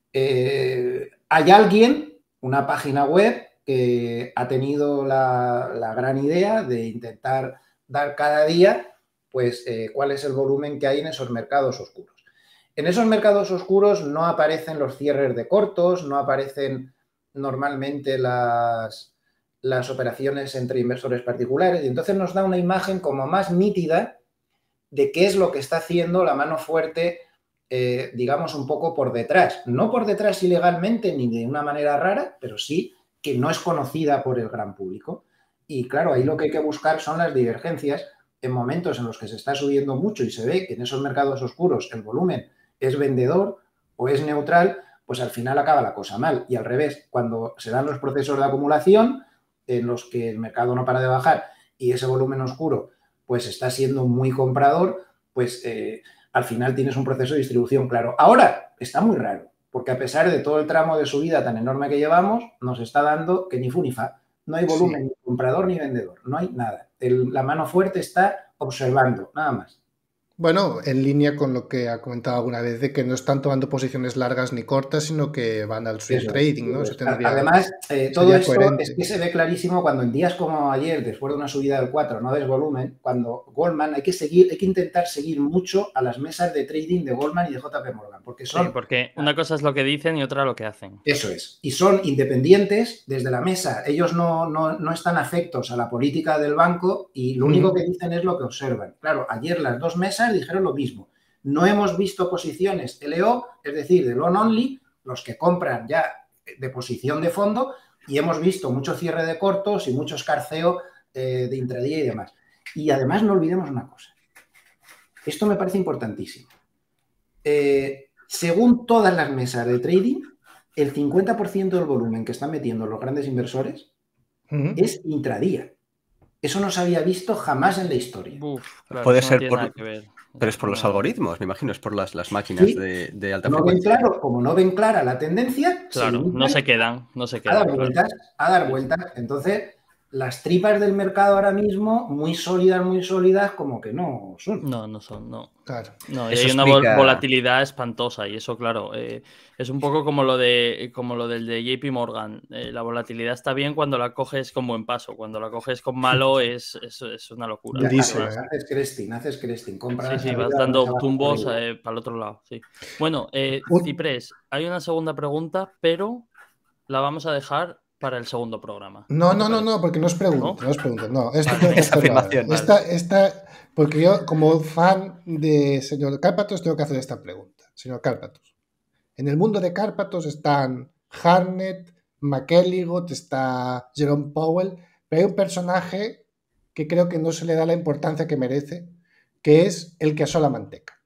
Eh, hay alguien, una página web, que ha tenido la, la gran idea de intentar dar cada día, pues, eh, cuál es el volumen que hay en esos mercados oscuros. En esos mercados oscuros no aparecen los cierres de cortos, no aparecen normalmente las, las operaciones entre inversores particulares, y entonces nos da una imagen como más nítida de qué es lo que está haciendo la mano fuerte, eh, digamos, un poco por detrás. No por detrás ilegalmente ni de una manera rara, pero sí que no es conocida por el gran público. Y claro, ahí lo que hay que buscar son las divergencias en momentos en los que se está subiendo mucho y se ve que en esos mercados oscuros el volumen es vendedor o es neutral, pues al final acaba la cosa mal. Y al revés, cuando se dan los procesos de acumulación en los que el mercado no para de bajar y ese volumen oscuro pues está siendo muy comprador, pues eh, al final tienes un proceso de distribución claro. Ahora está muy raro, porque a pesar de todo el tramo de subida tan enorme que llevamos, nos está dando que ni fu ni fa. No hay volumen, sí, ni comprador ni vendedor, no hay nada. El, la mano fuerte está observando, nada más. Bueno, en línea con lo que ha comentado alguna vez, de que no están tomando posiciones largas ni cortas, sino que van al swing trading, ¿no? Eso tendría, Además, eh, todo esto coherente. Es que se ve clarísimo cuando en días como ayer, después de una subida del cuatro, no ves volumen, cuando Goldman, hay que seguir, hay que intentar seguir mucho a las mesas de trading de Goldman y de J P Morgan, porque son... Sí, porque una cosa es lo que dicen y otra lo que hacen. Eso es. Y son independientes desde la mesa. Ellos no, no, no están afectos a la política del banco y lo único uh-huh. que dicen es lo que observan. Claro, ayer las dos mesas dijeron lo mismo. No hemos visto posiciones L O, es decir, de long only, los que compran ya de posición de fondo, y hemos visto mucho cierre de cortos y mucho escarceo eh, de intradía y demás. Y además no olvidemos una cosa. Esto me parece importantísimo. Eh, según todas las mesas de trading, el cincuenta por ciento del volumen que están metiendo los grandes inversores uh-huh. es intradía. Eso no se había visto jamás en la historia. Uf, claro, Puede ser no por... Pero es por los algoritmos, me imagino, es por las, las máquinas sí. de, de alta no frecuencia. Ven claro, como no ven clara la tendencia, claro, se no se quedan, no se quedan. A dar vueltas, claro. a dar vueltas. Entonces, las tripas del mercado ahora mismo, muy sólidas, muy sólidas, como que no son. No, no son, no. Claro. No, y hay una explica... volatilidad espantosa y eso, claro, eh, es un poco como lo de como lo del de J P Morgan. Eh, la volatilidad está bien cuando la coges con buen paso, cuando la coges con malo es, es, es una locura. Ya, haces, haces cresting, haces cresting, compras. Sí, sí, vas dando tumbos eh, para el otro lado, sí. Bueno, eh, Ciprés, hay una segunda pregunta, pero la vamos a dejar para el segundo programa. No, no, no, no, porque no os pregunto, no, no os pregunto, no, esto tengo que hacerlo ahora. Esta, esta, porque yo, como fan de señor Cárpatos, tengo que hacer esta pregunta. Señor Cárpatos, en el mundo de Cárpatos están Harnett, McElligott, está Jerome Powell, pero hay un personaje que creo que no se le da la importancia que merece, que es el que asó la manteca.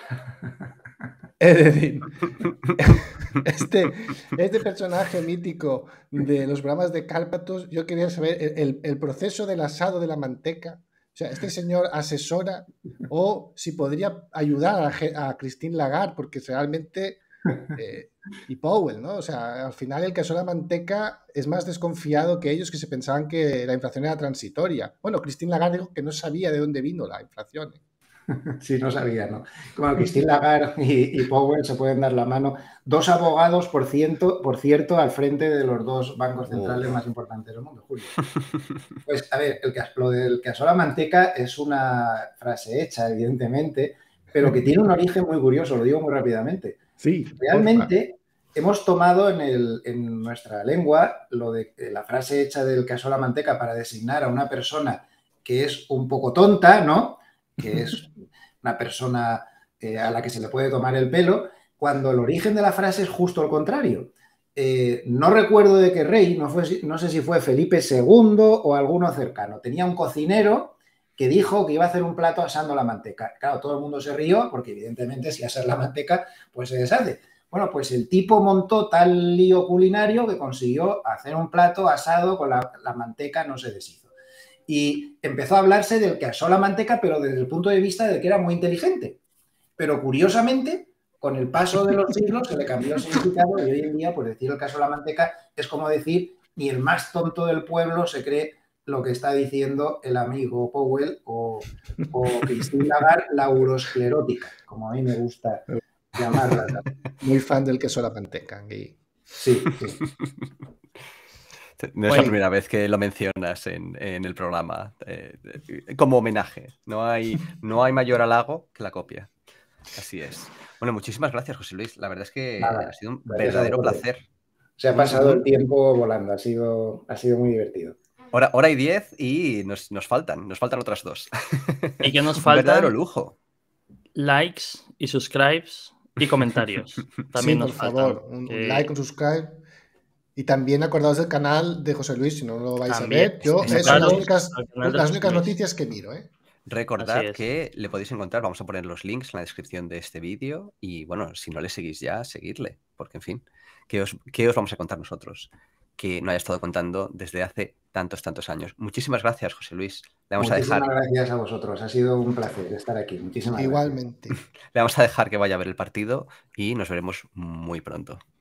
Es decir, este, este personaje mítico de los programas de Cárpatos, yo quería saber el, el, el proceso del asado de la manteca. O sea, este señor asesora o si podría ayudar a, a Christine Lagarde, porque realmente... Eh, y Powell, ¿no? O sea, al final el que asó la manteca es más desconfiado que ellos que se pensaban que la inflación era transitoria. Bueno, Christine Lagarde dijo que no sabía de dónde vino la inflación. Sí, no sabía, ¿no? Bueno, Christine Lagarde y, y Powell se pueden dar la mano. Dos abogados, por cierto, por cierto, al frente de los dos bancos centrales oh. más importantes del mundo, Julio. Pues, a ver, el que, lo del que asó la manteca es una frase hecha, evidentemente, pero que tiene un origen muy curioso, lo digo muy rápidamente. Sí. Realmente hemos tomado en, el, en nuestra lengua lo de la frase hecha del que asó la manteca para designar a una persona que es un poco tonta, ¿no? Que es una persona eh, a la que se le puede tomar el pelo, cuando el origen de la frase es justo al contrario. Eh, no recuerdo de qué rey, no, fue, no sé si fue Felipe segundo o alguno cercano. Tenía un cocinero que dijo que iba a hacer un plato asando la manteca. Claro, todo el mundo se rió, porque evidentemente si asar la manteca, pues se deshace. Bueno, pues el tipo montó tal lío culinario que consiguió hacer un plato asado con la, la manteca, no se deshizo. Y empezó a hablarse del que asó la manteca, pero desde el punto de vista de que era muy inteligente. Pero curiosamente, con el paso de los siglos se le cambió el significado y hoy en día, pues decir el que asó la manteca es como decir ni el más tonto del pueblo se cree lo que está diciendo el amigo Powell o, o Christine Lagarde, la urosclerótica, como a mí me gusta llamarla. Muy fan del que asó la manteca. Y... Sí, sí. No es bueno. la primera vez que lo mencionas en, en el programa, eh, como homenaje. No hay, no hay mayor halago que la copia. Así es. Bueno, muchísimas gracias, José Luis. La verdad es que Nada, ha sido un gracias a verdadero vosotros. placer. Se ha pasado el Ujú. tiempo volando, ha sido, ha sido muy divertido. Hora, hora y diez y nos, nos faltan, nos faltan otras dos. ¿Y qué nos Un falta? verdadero lujo. Likes y subscribes y comentarios. También Sí, nos por faltan. favor, un, que... un like, un subscribe. Y también acordaos del canal de José Luis, si no lo vais También, a ver. Yo, es- eh, son las Suscribiros únicas, al canal de las José únicas Luis. noticias que miro, ¿eh? Recordad Así es. que le podéis encontrar, vamos a poner los links en la descripción de este vídeo y bueno, si no le seguís ya, seguidle, porque en fin, ¿qué os, qué os vamos a contar nosotros? Que no haya estado contando desde hace tantos, tantos años. Muchísimas gracias, José Luis. Le vamos Muchísimas a dejar, gracias a vosotros, ha sido un placer estar aquí. Muchísimas gracias. Igualmente. le vamos a dejar que vaya a ver el partido y nos veremos muy pronto.